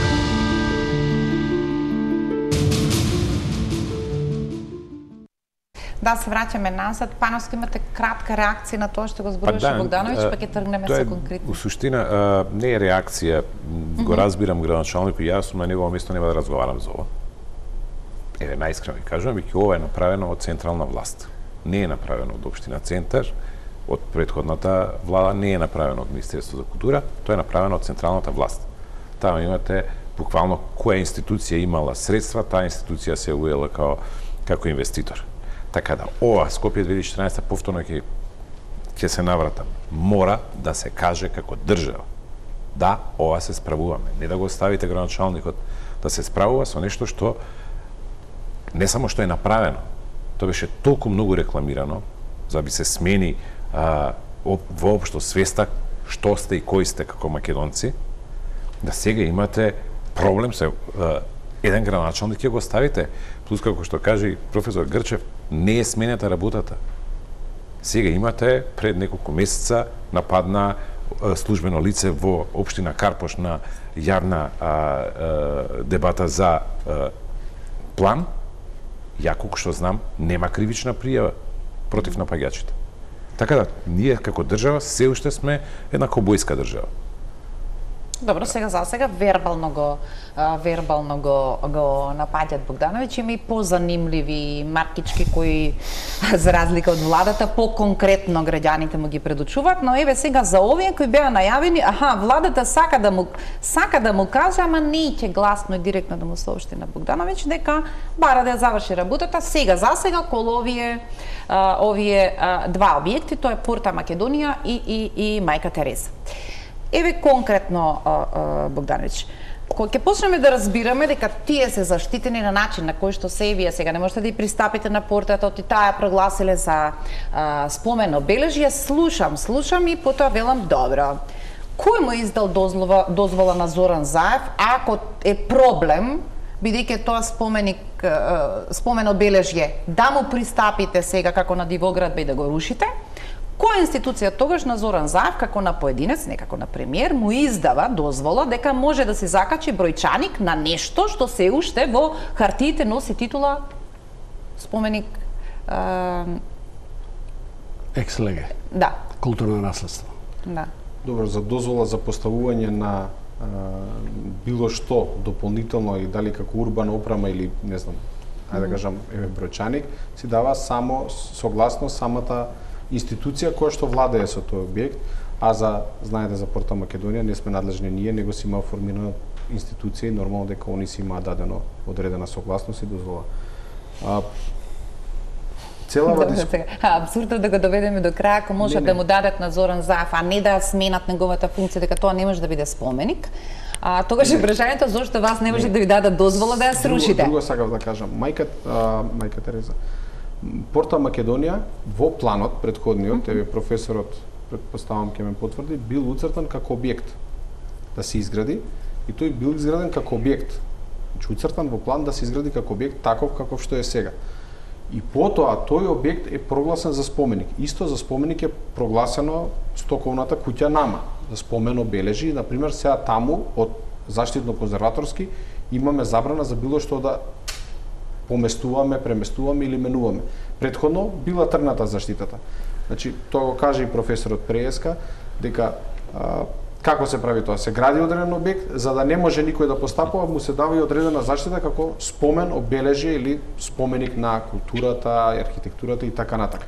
Да, се враќаме назад. Пановски, имате кратка реакција на тоа што го зборуваше па, да, Богдановиќ, па ќе тргнеме со конкретни. У суштина а, не е реакција, го mm -hmm. разбирам градоначалникот, јас сум на негово место, нема да разговарам за ова. Еве, најискрено ви кажувам, веќе ова е направено од централна власт. Не е направено од општина Центар, од претходната влада, не е направено од Министерството за култура, тоа е направено од централната власт. Таа имате буквално која институција имала средства, таа институција се уела као како инвеститор. Така да, ова Скопје две илјади и четиринаесетта повторно ќе ќе се навратам. Мора да се каже како држава. Да, ова се справуваме. Не да го оставите градоначалникот да се справува со нешто што не само што е направено, тоа беше толку многу рекламирано, за да би се смени а, воопшто свеста што сте и кои сте како македонци, да сега имате проблем се а, еден градоначалник ќе го ставите. Плюс, како што каже професор Грчев, не е сменета работата. Сега имате пред неколку месеца нападна а, службено лице во општина Карпош на јавна а, а, дебата за а, план. Ја, колку што знам, нема кривична пријава против напаѓачите. Така да, ние како држава се уште сме една кобојска држава. Добро, сега за сега вербално го а, вербално го го напаѓат Богдановиќ, има и позанимливи маркички кои за разлика од владата по-конкретно граѓаните му ги предучуваат, но еве сега за овие кои беа најавени, аха, владата сака да му сака да му каже, ама не ќе гласно и директно да му соопшти на Богдановиќ дека бара да ја заврши работата сега за сега околу овие а, овие а, два објекти, тоа е Порта Македонија и и и Мајка Тереза. Еве конкретно, Богдановиќ, кога ќе почнеме да разбираме дека тие се заштитени на начин на кој што се вие сега не можете да и пристапите на портата, и таа прогласиле за а, спомен обележје, слушам, слушам и потоа велам добро. Кој му издал дозвола, дозвола на Зоран Заев, ако е проблем, бидејќи тоа споменик, спомен обележје, да му пристапите сега како на Дивоград и да го рушите? Која институција тогаш на Зоран Заев, како на поединец, не како на премиер, му издава дозвола дека може да се закачи бројчаник на нешто што се уште во хартиите носи титула споменик екс-леге. Да. Културно наследство. Да. Добро, за дозвола за поставување на а, било што дополнително и дали како урбана опрема или не знам ајде да кажам, еве бројчаник, си дава само согласно самата институција која што владее со тој објект, а за, знаете, за Порта Македонија не сме надлежни ние, него си има формирана институција и нормално дека они си имаат дадено одредена согласност и дозвола. А, целава дискусија... Абсурдно да го доведеме до крај, ако може да му дадат на Зоран Заев, а не да сменат неговата функција, дека тоа не може да биде споменик. А тогаш е прашањето зошто вас не може да ви дадат дозвола да ја срушите. Друго, друго сакав да кажам, мајка, а, мајка Тереза. Порта Македонија во планот претходниот, еве професорот претпоставам ќе ме потврди, бил уцртан како објект да се изгради и тој бил изграден како објект. Значи уцртан во план да се изгради како објект таков каков што е сега. И потоа тој објект е прогласен за споменик. Исто за споменик е прогласено стоковната куќа Нама, за спомен обележи. Например, сега таму од заштитно-конзерваторски имаме забрана за било што да поместуваме, преместуваме или менуваме. Претходно била тргната заштитата. Значи, тоа го каже и професорот Прееска, дека а, како се прави тоа? Се гради одреден објект, за да не може никој да постапува, му се дава и одредена заштита како спомен, обележје или споменик на културата, архитектурата и така натака.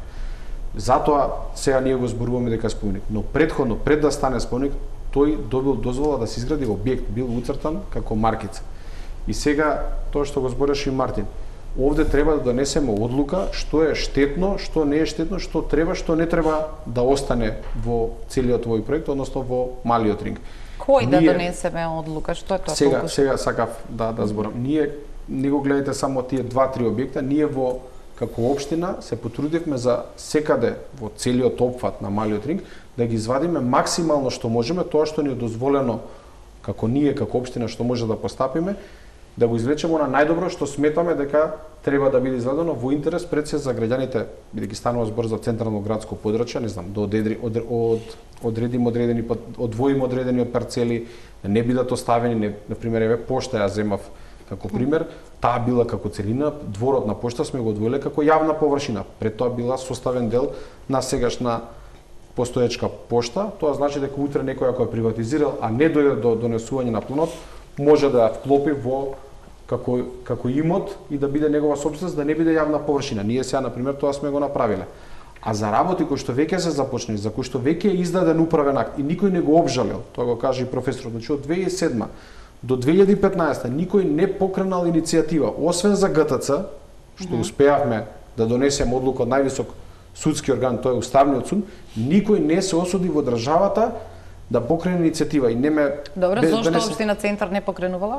Затоа сега ние го зборуваме дека е споменик, но претходно, пред да стане споменик, тој добил дозвола да се изгради објект, бил уцртан како маркица. И сега тоа што го збореше и Мартин, овде треба да донесеме одлука што е штетно, што не е штетно, што треба, што не треба да остане во целиот овој проект, односно во малиот ринг. Кој да донесеме одлука? Што е тоа? Сега, сега сакав да да зборам. Ние не го гледате само тие два-три објекта, ние во како општина се потрудивме за секаде во целиот опфат на малиот ринг да ги извадиме максимално што можеме, тоа што ни е дозволено како ние како општина што може да постапиме, да го извлечеме на најдобро што сметаме дека треба да биде изведено во интерес пред се за граѓаните, бидејќи станува збор за централно градско подрачје, не знам, да одредри, од, од, одредим одредени, одвоим одредени од парцели, да не бидат оставени, не, на пример, еве пошта ја земав како пример, таа била како целина, дворот на пошта сме го одвоиле како јавна површина, пред тоа била составен дел на сегашна постоечка пошта, тоа значи дека утре некој ако ја приватизирал, а не дојде до донесување на планот, може да ја вклопи во како како имот и да биде негова сопственост, да не биде јавна површина. Ние сега на пример тоа сме го направиле. А за работи кои што веќе се започнали, за кои што веќе е издаден управен акт и никој не го обжалил, тоа го каже и професорот, значи од две илјади и седма до две илјади и петнаесета никој не покренал иницијатива, освен за Г Т Ц, што успеавме да донесеме одлука од највисок судски орган, тоа е Уставниот суд, никој не се осуди во државата да покрене иницијатива и не ме... Добро, зошто да општина Центар не покренувала?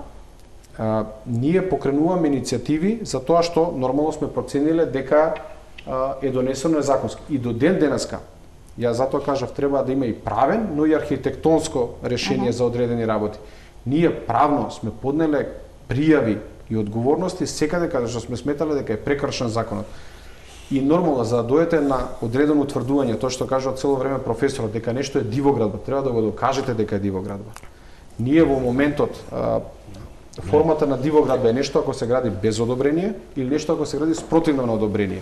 А, ние покренуваме иницијативи за тоа што нормално сме процениле дека а, е донесено незаконски. И до ден денеска, ја затоа кажав, треба да има и правен, но и архитектонско решение uh -huh. за одредени работи. Ние правно сме поднеле пријави и одговорности секаде каде што сме сметале дека е прекршен законот. И нормално, за да дојдете на одредено утврдување, тоа што кажува цело време професорот, дека нешто е дивоградба, треба да го докажете дека е дивоградба. Ние во моментот, а, формата на дивоградба е нешто ако се гради без одобрение или нешто ако се гради спротивно на одобрение.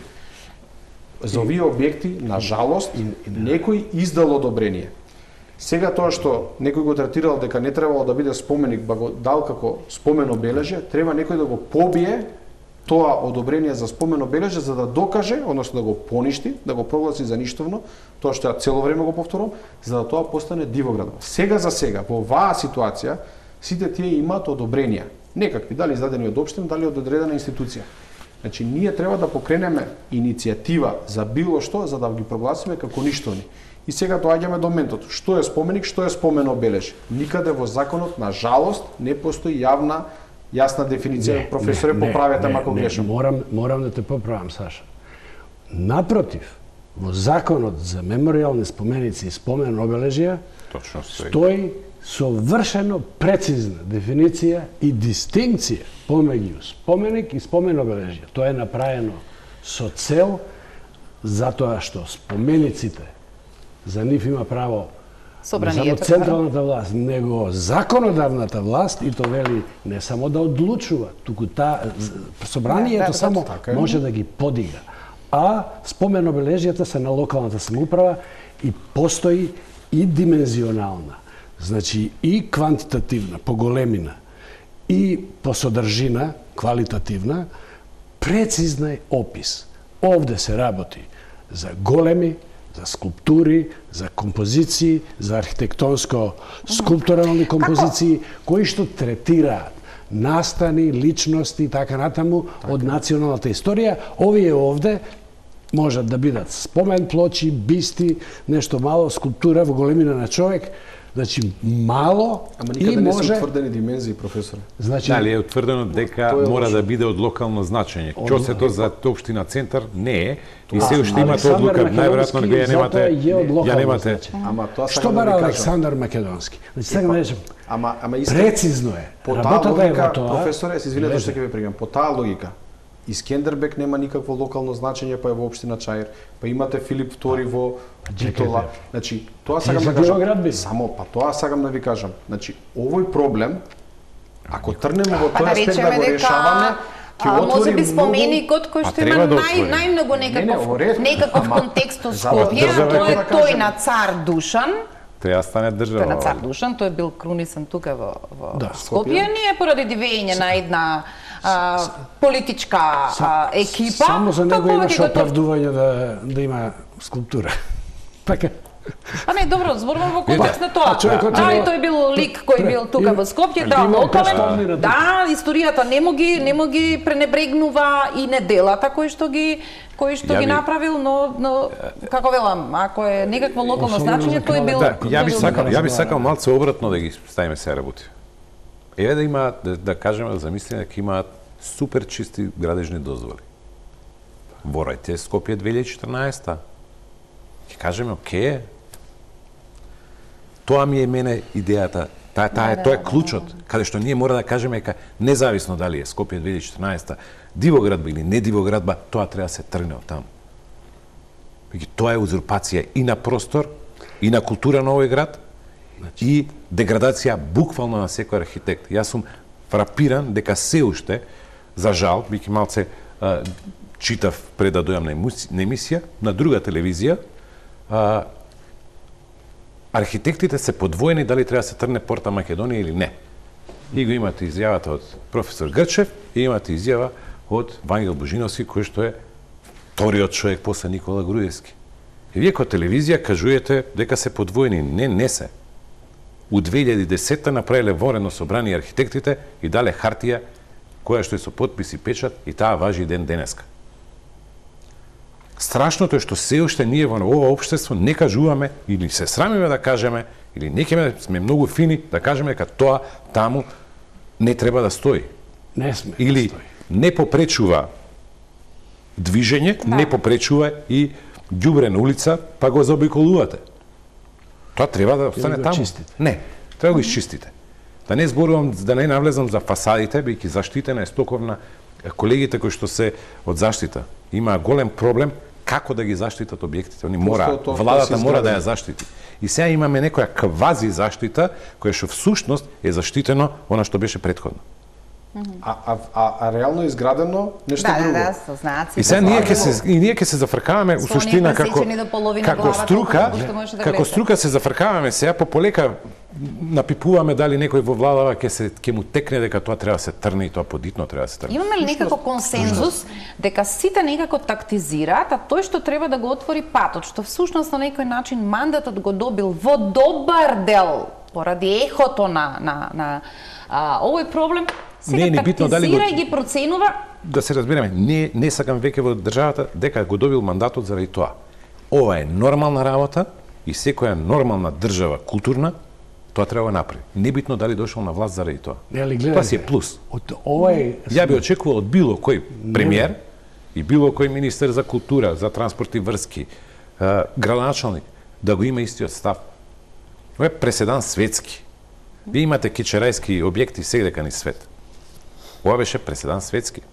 За овие објекти, на жалост, некој издал одобрение. Сега тоа што некој го третирал дека не требало да биде споменик, ба го дал како спомен обележје, треба некој да го побие тоа одобрение за спомен обележје за да докаже, односно да го поништи, да го прогласи за ништовно, тоа што ја цело време го повторувам, за да тоа постане дивоградба. Сега за сега, во оваа ситуација, сите тие имаат одобренија. Некакви, дали издадени од општина, дали од одредена институција. Значи, ние треба да покренеме иницијатива за било што, за да ги прогласиме како ништовни. И сега доаѓаме до моментот, што е споменик, што е спомен обележје. Никаде во законот, на жалост, не постои јавна јасна дефиниција. Не, професоре, не, поправете ме ако грешам. Морам, морам да те поправам, Саша. Напротив, во законот за меморијални споменици и спомен обележја точно стои. стои совршено прецизна дефиниција и дистинкција помеѓу споменик и спомен обележје. Тоа е направено со цел затоа што спомениците за нив има право не само централната власт, него законодавната власт, и то вели не само да одлучува, туку та собранието да, само така може да ги подига. А спомен обележјата се на локалната самоуправа и постои и димензионална, значи и квантитативна, по големина, и по содржина, квалитативна, прецизна опис. Овде се работи за големи, за скулптури, за композиции, за архитектонско-скулптурални композиции, кои што третираат настани, личности и така натаму од националната историја. Овие овде можат да бидат спомен плочи, бисти, нешто мало, скулптура во големина на човек. Значи, мало Ама и никаде не може... се утврдени димензии, професоре. Значи, Дали е утврдено дека мора да биде од локално значење. Што се тоа за општина центар не е и се уште имате одлука, најверојатно ја немате. Ја немате. Ама тоа што сакам да бара ви кажам. Александар Македонски? Значи, сакам да речем, Ама ама исто прецизно е. по таа Работата е во логика, тоа. професоре, се извинете што ќе ве прегам. По таа логика, Искендербек нема никакво локално значење, па е во општина Чаир, па имате Филип втори во Битола. Значи, тоа сакам да кажам. Само па тоа сакам да ви кажам. Значи, овој проблем, ако трнеме во тој аспект да го решаваме, ќе А, отвори може би многу- споменикот кој Па што има треба да нај, отвори. најмногу Не, не, некаков, во ред. некаков Ама, контекст од за Скопје, а држава тоа е да тој кажем. на цар Душан. Треба да стане држава. Тој на цар Душан, тој бил крунисан тука во, во Да, Скопје. Ние поради дивење на една а, политичка а, екипа, Само за него тоа имаше повеќе го тоа- оправдување да, да има скулптура. Така. А не, добро, зборувам во контекст на тоа. А човекот Да, и има- тој бил лик кој бил тука Има- во Скопје, да, има представни локален. на Да, историјата не му ги не му ги пренебрегнува и неделата кои што ги кои што Ја ги би- направил, но но како велам, ако е некакво локално Особено значење, за тој бил Да, ја би тој бил сакал, ја би разговара. сакал малце обратно да ги ставиме се работи. Еве да има да, да кажеме да замислиме дека имаат супер чисти градежни дозволи. Ворайте Скопје две илјади и четрнаесета. Ќе кажеме окей. Тоа ми е мене идејата. Таа таа е тоа е клучот, каде што ние мора да кажеме дека независно дали е Скопје две илјади и четрнаесета дивоградба или не дивоградба, тоа треба да се тргне од таму. Веќе тоа е узурпација и на простор, и на култура на овој град, и деградација буквално на секој архитект. Јас сум фрапиран дека се уште, за жал, биќе малце а, читав пред да дојам на, емуси, на емисија, на друга телевизија, а, архитектите се подвоени дали треба да се трне порта Македонија или не. И го имате изјавата од професор Грчев и имате изјава од Вангел Божиновски, кој што е вториот човек после Никола Груевски. И вие како телевизија кажуете дека се подвоени. Не, не се. У две илјади и десета направиле ворено собрание архитектите и дале хартија која што е со потпис и печат и таа важи ден денеска. Страшното е што се уште ние во ова општество не кажуваме или се срамиме да кажеме или некеме сме многу фини да кажеме дека тоа таму не треба да стои. Не сме. Или да стои. не попречува движење, Да. не попречува и ѓубре на улица, па го заобиколувате. Тоа треба да остане го таму. чистите. Не, треба да го изчистите. Да не зборувам, да не навлезам за фасадите, бидејќи заштитена е стоковна, колегите кои што се од заштита има голем проблем како да ги заштитат објектите. Они мора, Просто тоа- тоа владата се мора да ја изградено. заштити. И сега имаме некоја квази заштита која што всушност е заштитено она што беше претходно. А, а, а, а реално изградено нешто Да, да, друго. да, со знаци. И сега ние ќе се и ние ќе се зафркаваме у Со оние суштина како пресечени до половина како глава, струка, колку што можеш да како гледаш. струка се зафркаваме сега по полека напипуваме дали некој во владава ќе се ќе му текне дека тоа треба да се трне и тоа подитно треба да се трне. Имаме ли некако консензус дека сите некако тактизираат, а тој што треба да го отвори патот, што всушност на некој начин мандатот го добил во добар дел поради ехото на на на а, овој проблем, сега Не е ни битно дали го- тактизира и ги проценува. Да се разбереме, не не сакам веќе во државата дека го добил мандатот заради тоа. Ова е нормална работа и секоја нормална држава културна тоа треба да направи. Небитно дали дошол на власт заради тоа. Не, али Тоа си е гледайте. плюс. Од овој Ја би очекувал од било кој премиер и било кој министер за култура, за транспорт и врски, е, градоначалник, да го има истиот став. Ова е преседан светски. Вие имате кичерајски објекти сегдека ни свет. Ова беше преседан светски.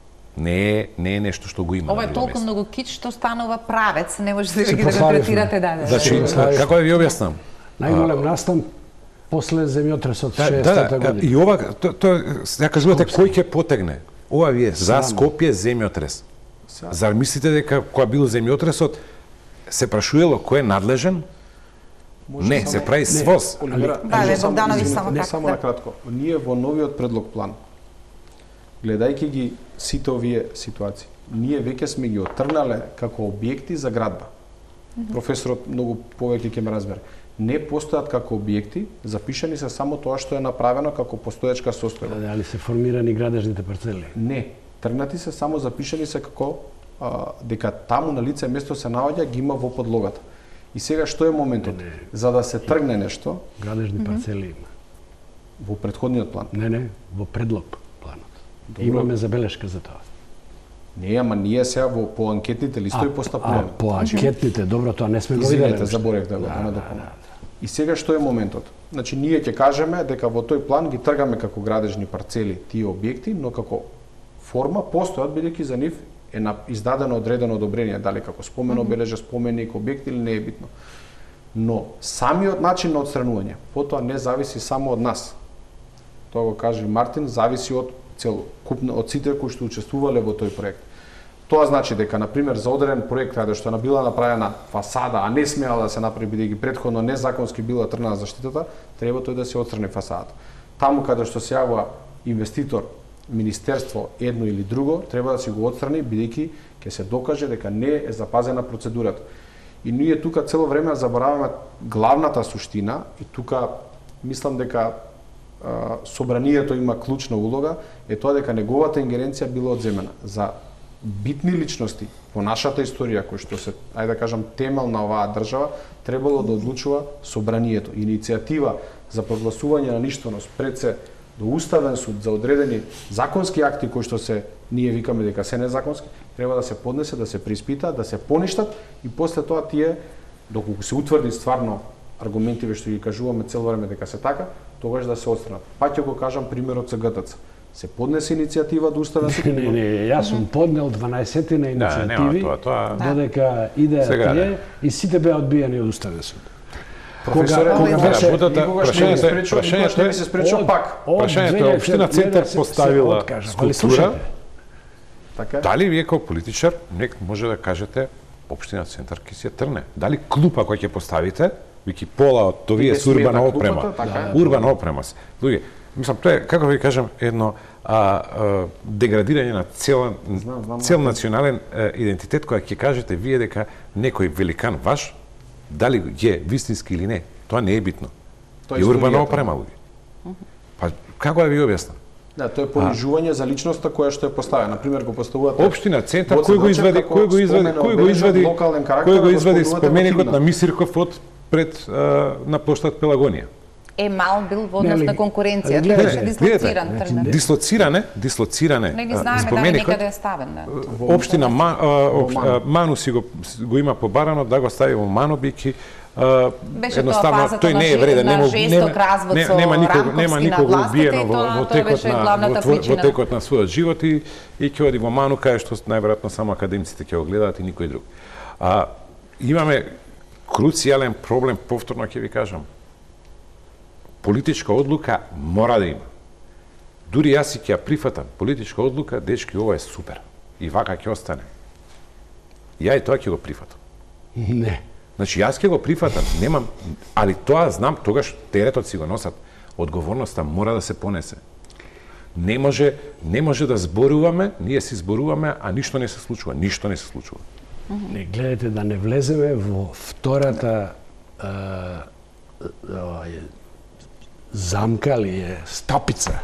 Не е, не е нешто што го има. Ова на е друго толку место. многу кич што станува правец, не можете да Се ги да го прославивме. третирате да, да. Значи, Се славиш. како да ви објаснам? најголем настан после земјотресот Да, шеесетата да, година. и ова, то, то, ја кажувате кој ќе потегне. Ова ви е за Срамно. Скопје земјотрес. Зар мислите дека кога бил земјотресот се прашувало кој е надлежен? Не, се прави своз. Оливера, Да, може бе, само- Богдановиќ, извинете, само не така, само да. на кратко. Ние во новиот предлог план гледајќи ги сите овие ситуации, ние веќе сме ги отрнале како објекти за градба. Професорот многу повеќе ќе ме разбере. Не постојат како објекти, запишани се само тоа што е направено како постоечка состојба. Дали се формирани градежните парцели? Не, тргнати се само запишани се како а, дека таму на лице место се наоѓа, ги има во подлогата. И сега што е моментот? Не, не. За да се тргне нешто, Градежни парцели има. во претходниот план. Не, не, во предлог планот. Добро. Имаме забелешка за тоа. Не, ама ние сега во по анкетните листови А, постапуваме. по анкетните, добро, тоа не сме го виделе. Извинете, заборев да го да, надопомнам. И сега што е моментот? Значи ние ќе кажеме дека во тој план ги тргаме како градежни парцели тие објекти, но како форма постојат бидејќи за нив е на издадено одредено одобрение, дали како спомен обележа, споменик, објект или не е битно. Но самиот начин на отстранување, потоа не зависи само од нас. Тоа го каже и Мартин, зависи од целокупно од сите кои што учествувале во тој проект. Тоа значи дека, на пример, за одреден проект каде што била направена фасада, а не смеала да се направи бидејќи претходно незаконски била тргната заштитата, треба тој да се отстрани фасадата. Таму каде што се јавува инвеститор, министерство, едно или друго, треба да си го отстрани бидејќи ќе се докаже дека не е запазена процедурата. И ние тука цело време забораваме главната суштина и тука мислам дека а, собранието има клучна улога, е тоа дека неговата ингеренција била одземена. За битни личности во нашата историја, кои што се, ајде да кажам, темел на оваа држава, требало да одлучува собранието. Иницијатива за прогласување на ништвеност пред се до Уставен суд за одредени законски акти кои што се, ние викаме дека се незаконски, треба да се поднесе, да се приспита, да се поништат и после тоа тие, доколку се утврди стварно аргументиве што ги кажуваме цело време дека се така, тогаш да се отстранат. Пак ќе го кажам примерот со ГТЦ. Се поднесе иницијатива до Уставен суд. Не, не, јас сум поднел дванаесет на иницијативи, да, тоа, тоа... додека идеја Сега, тие и сите беа одбиени од Уставен суд. Професоре, кога беше- никогаш не ми се спречува, никогаш не ми се спречува пак. Прашањето е, Општина Центар поставила скулптура. Така е? Дали вие како политичар нек може да кажете Општина Центар ќе се трне? Дали клупа која ќе поставите, вики пола од овие Иде с урбана смета опрема. клупата, така е. Урбана опрема се. Луѓе, мислам тоа е како ви кажам едно а, а, деградирање на цел Знам, знам, цел национален а, идентитет која ќе кажете вие дека некој великан ваш дали е вистински или не, тоа не е битно. Тоа И урбана историјата. опрема луѓе. Па како да ви објаснам? Да, тоа е понижување за личноста која што е поставена. Например, го поставуваат Општина Центар Гоце кој го Дочев извади, како кој го извади, спомен кој го обележан извади, локален карактер, кој го го извади спомнувате во споменикот Кигна. на Мисирков од пред а, на площад Пелагонија. Емал бил во однос Нели, на конкуренција, гледате, тоа беше дислоциран значи, тргнат. Дислоциране, дислоциране Не ги а, знаеме дали споменикот, некаде е ставен, да. Општина Ма, а, об, Ману. а, Ману си го, го има побарано да го стави во Ману, бики а, Беше едноставно тоа фазата тој на не е жи- вреден, на нема жесток развод со нема никого, Ранковски нема на никого властите убиено и во, тоа- во тоа текот беше на главната во, тво- во причина. текот на својот живот и и ќе оди во Ману кај што најверојатно само академиците ќе го гледаат и никој друг. А имаме круцијален проблем, повторно ќе ви кажам. Политичка одлука мора да има. Дури јас си ќе ја прифатам политичка одлука, дечки, ова е супер. И вака ќе остане. Ја и тоа ќе го прифатам. Не. Значи јас ќе го прифатам, немам, али тоа знам, тогаш теретот си го носат. Одговорноста мора да се понесе. Не може, не може да зборуваме, ние си зборуваме, а ништо не се случува, ништо не се случува. Не, гледате да не влеземе во втората а, а, замка или е стапица.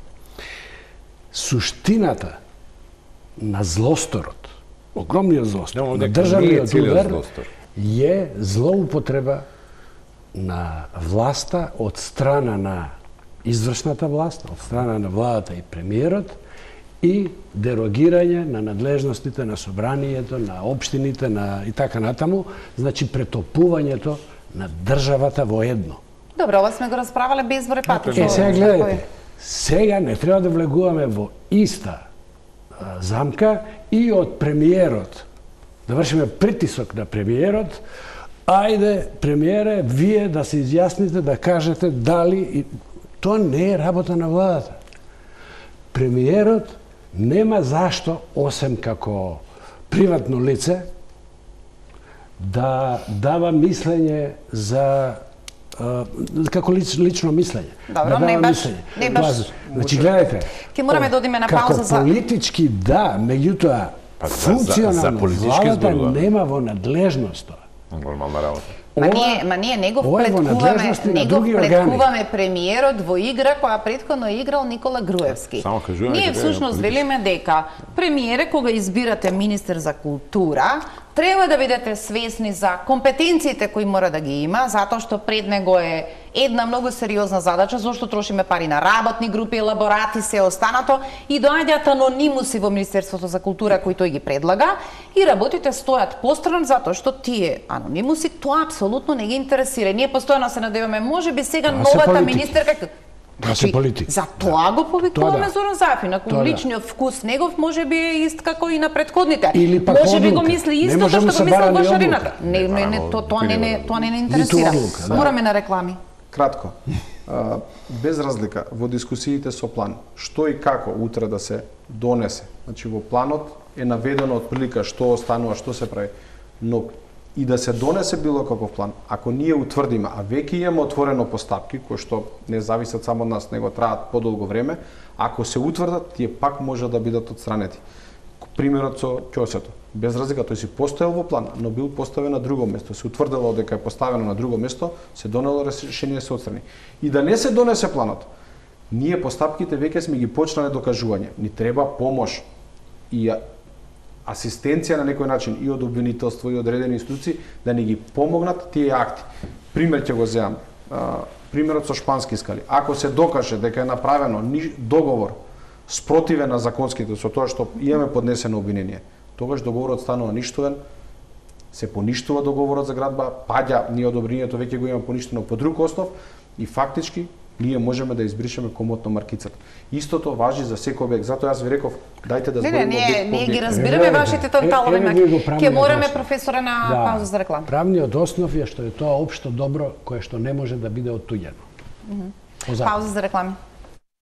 Суштината на злосторот, огромниот злостор, Немам на дека не е државниот целиот удар злостор. е злоупотреба на власта од страна на извршната власт, од страна на владата и премиерот и дерогирање на надлежностите на собранието, на општините, на и така натаму, значи претопувањето на државата во едно. Добро, ова сме го расправале безброј пати. Е, сега гледате, сега не треба да влегуваме во иста а, замка и од премиерот, да вршиме притисок на премиерот, ајде, премиере, вие да се изјасните, да кажете дали... И... Тоа не е работа на владата. Премиерот нема зашто, осем како приватно лице, да дава мислење за како лич, лично мислење. Добро, не баш, не баш. Значи, гледајте. Ке мораме да одиме на пауза за... Како политички да, меѓутоа, Па, за- функционално за- за политички владата зборуваме. нема во надлежност тоа. Нормална работа. Ма Ова- ние, ма ние не го ова е во плеткуваме, надлежности на не го други органи. плеткуваме премиерот во игра која претходно е играл Никола Груевски. Само кажуваме Ние дека е всушност политички. велиме дека премиере кога избирате министер за култура, треба да бидете свесни за компетенциите кои мора да ги има, затоа што пред него е една многу сериозна задача, зашто трошиме пари на работни групи, елаборати, се останато и доаѓаат анонимуси во Министерството за култура кои тој ги предлага и работите стојат постран затоа што тие анонимуси тоа апсолутно не ги интересира. Ние постојано се надеваме, можеби сега Тоа се новата политики. министерка Тоа се политики. За тоа го повикуваме Тоа да. Зоран Зафин. Ако Тоа да. личниот вкус негов може би е ист како и на претходните. Или пак може би го одлука. мисли Не исто може што да што се го мислел бара ни во Шарината. одлука. Не, не, не, Барано, то, тоа не, не, ниту тоа не не Ниту интересира. одлука, да. Мораме на реклами. Кратко, а, без разлика во дискусиите со план, што и како утре да се донесе. Значи во планот е наведено отприлика што останува, што се прави, но и да се донесе било каков план, ако ние утврдиме, а веќе имаме отворено постапки кои што не зависат само од нас, него траат подолго време, ако се утврдат, тие пак може да бидат отстранети. Примерот со ќосето. Без разлика, тој си постоел во план, но бил поставен на друго место. Се утврдило дека е поставено на друго место, се донело решение се отстрани. И да не се донесе планот, ние постапките веќе сме ги почнале докажување. Ни треба помош и асистенција на некој начин и од обвинителство и од одредени институции да ни ги помогнат тие акти. Пример ќе го земам. Примерот со шпански скали. Ако се докаже дека е направено договор спротивен на законските со тоа што имаме поднесено обвинение, тогаш договорот станува ништовен, се поништува договорот за градба, паѓа, ние одобрението веќе го имаме поништено по друг основ и фактички ние можеме да избришеме комотно маркицата. Истото важи за секој објект. Затоа јас ви реков, дајте да Не, збориме не, ние, објект по ние ги објект. разбираме Еве, вашите танталови. еве ви го правниот Ќе мораме основ. професора на Да. пауза за реклама. Правниот основ е што е тоа општо добро кое што не може да биде оттуѓено. По закон. Пауза за реклами.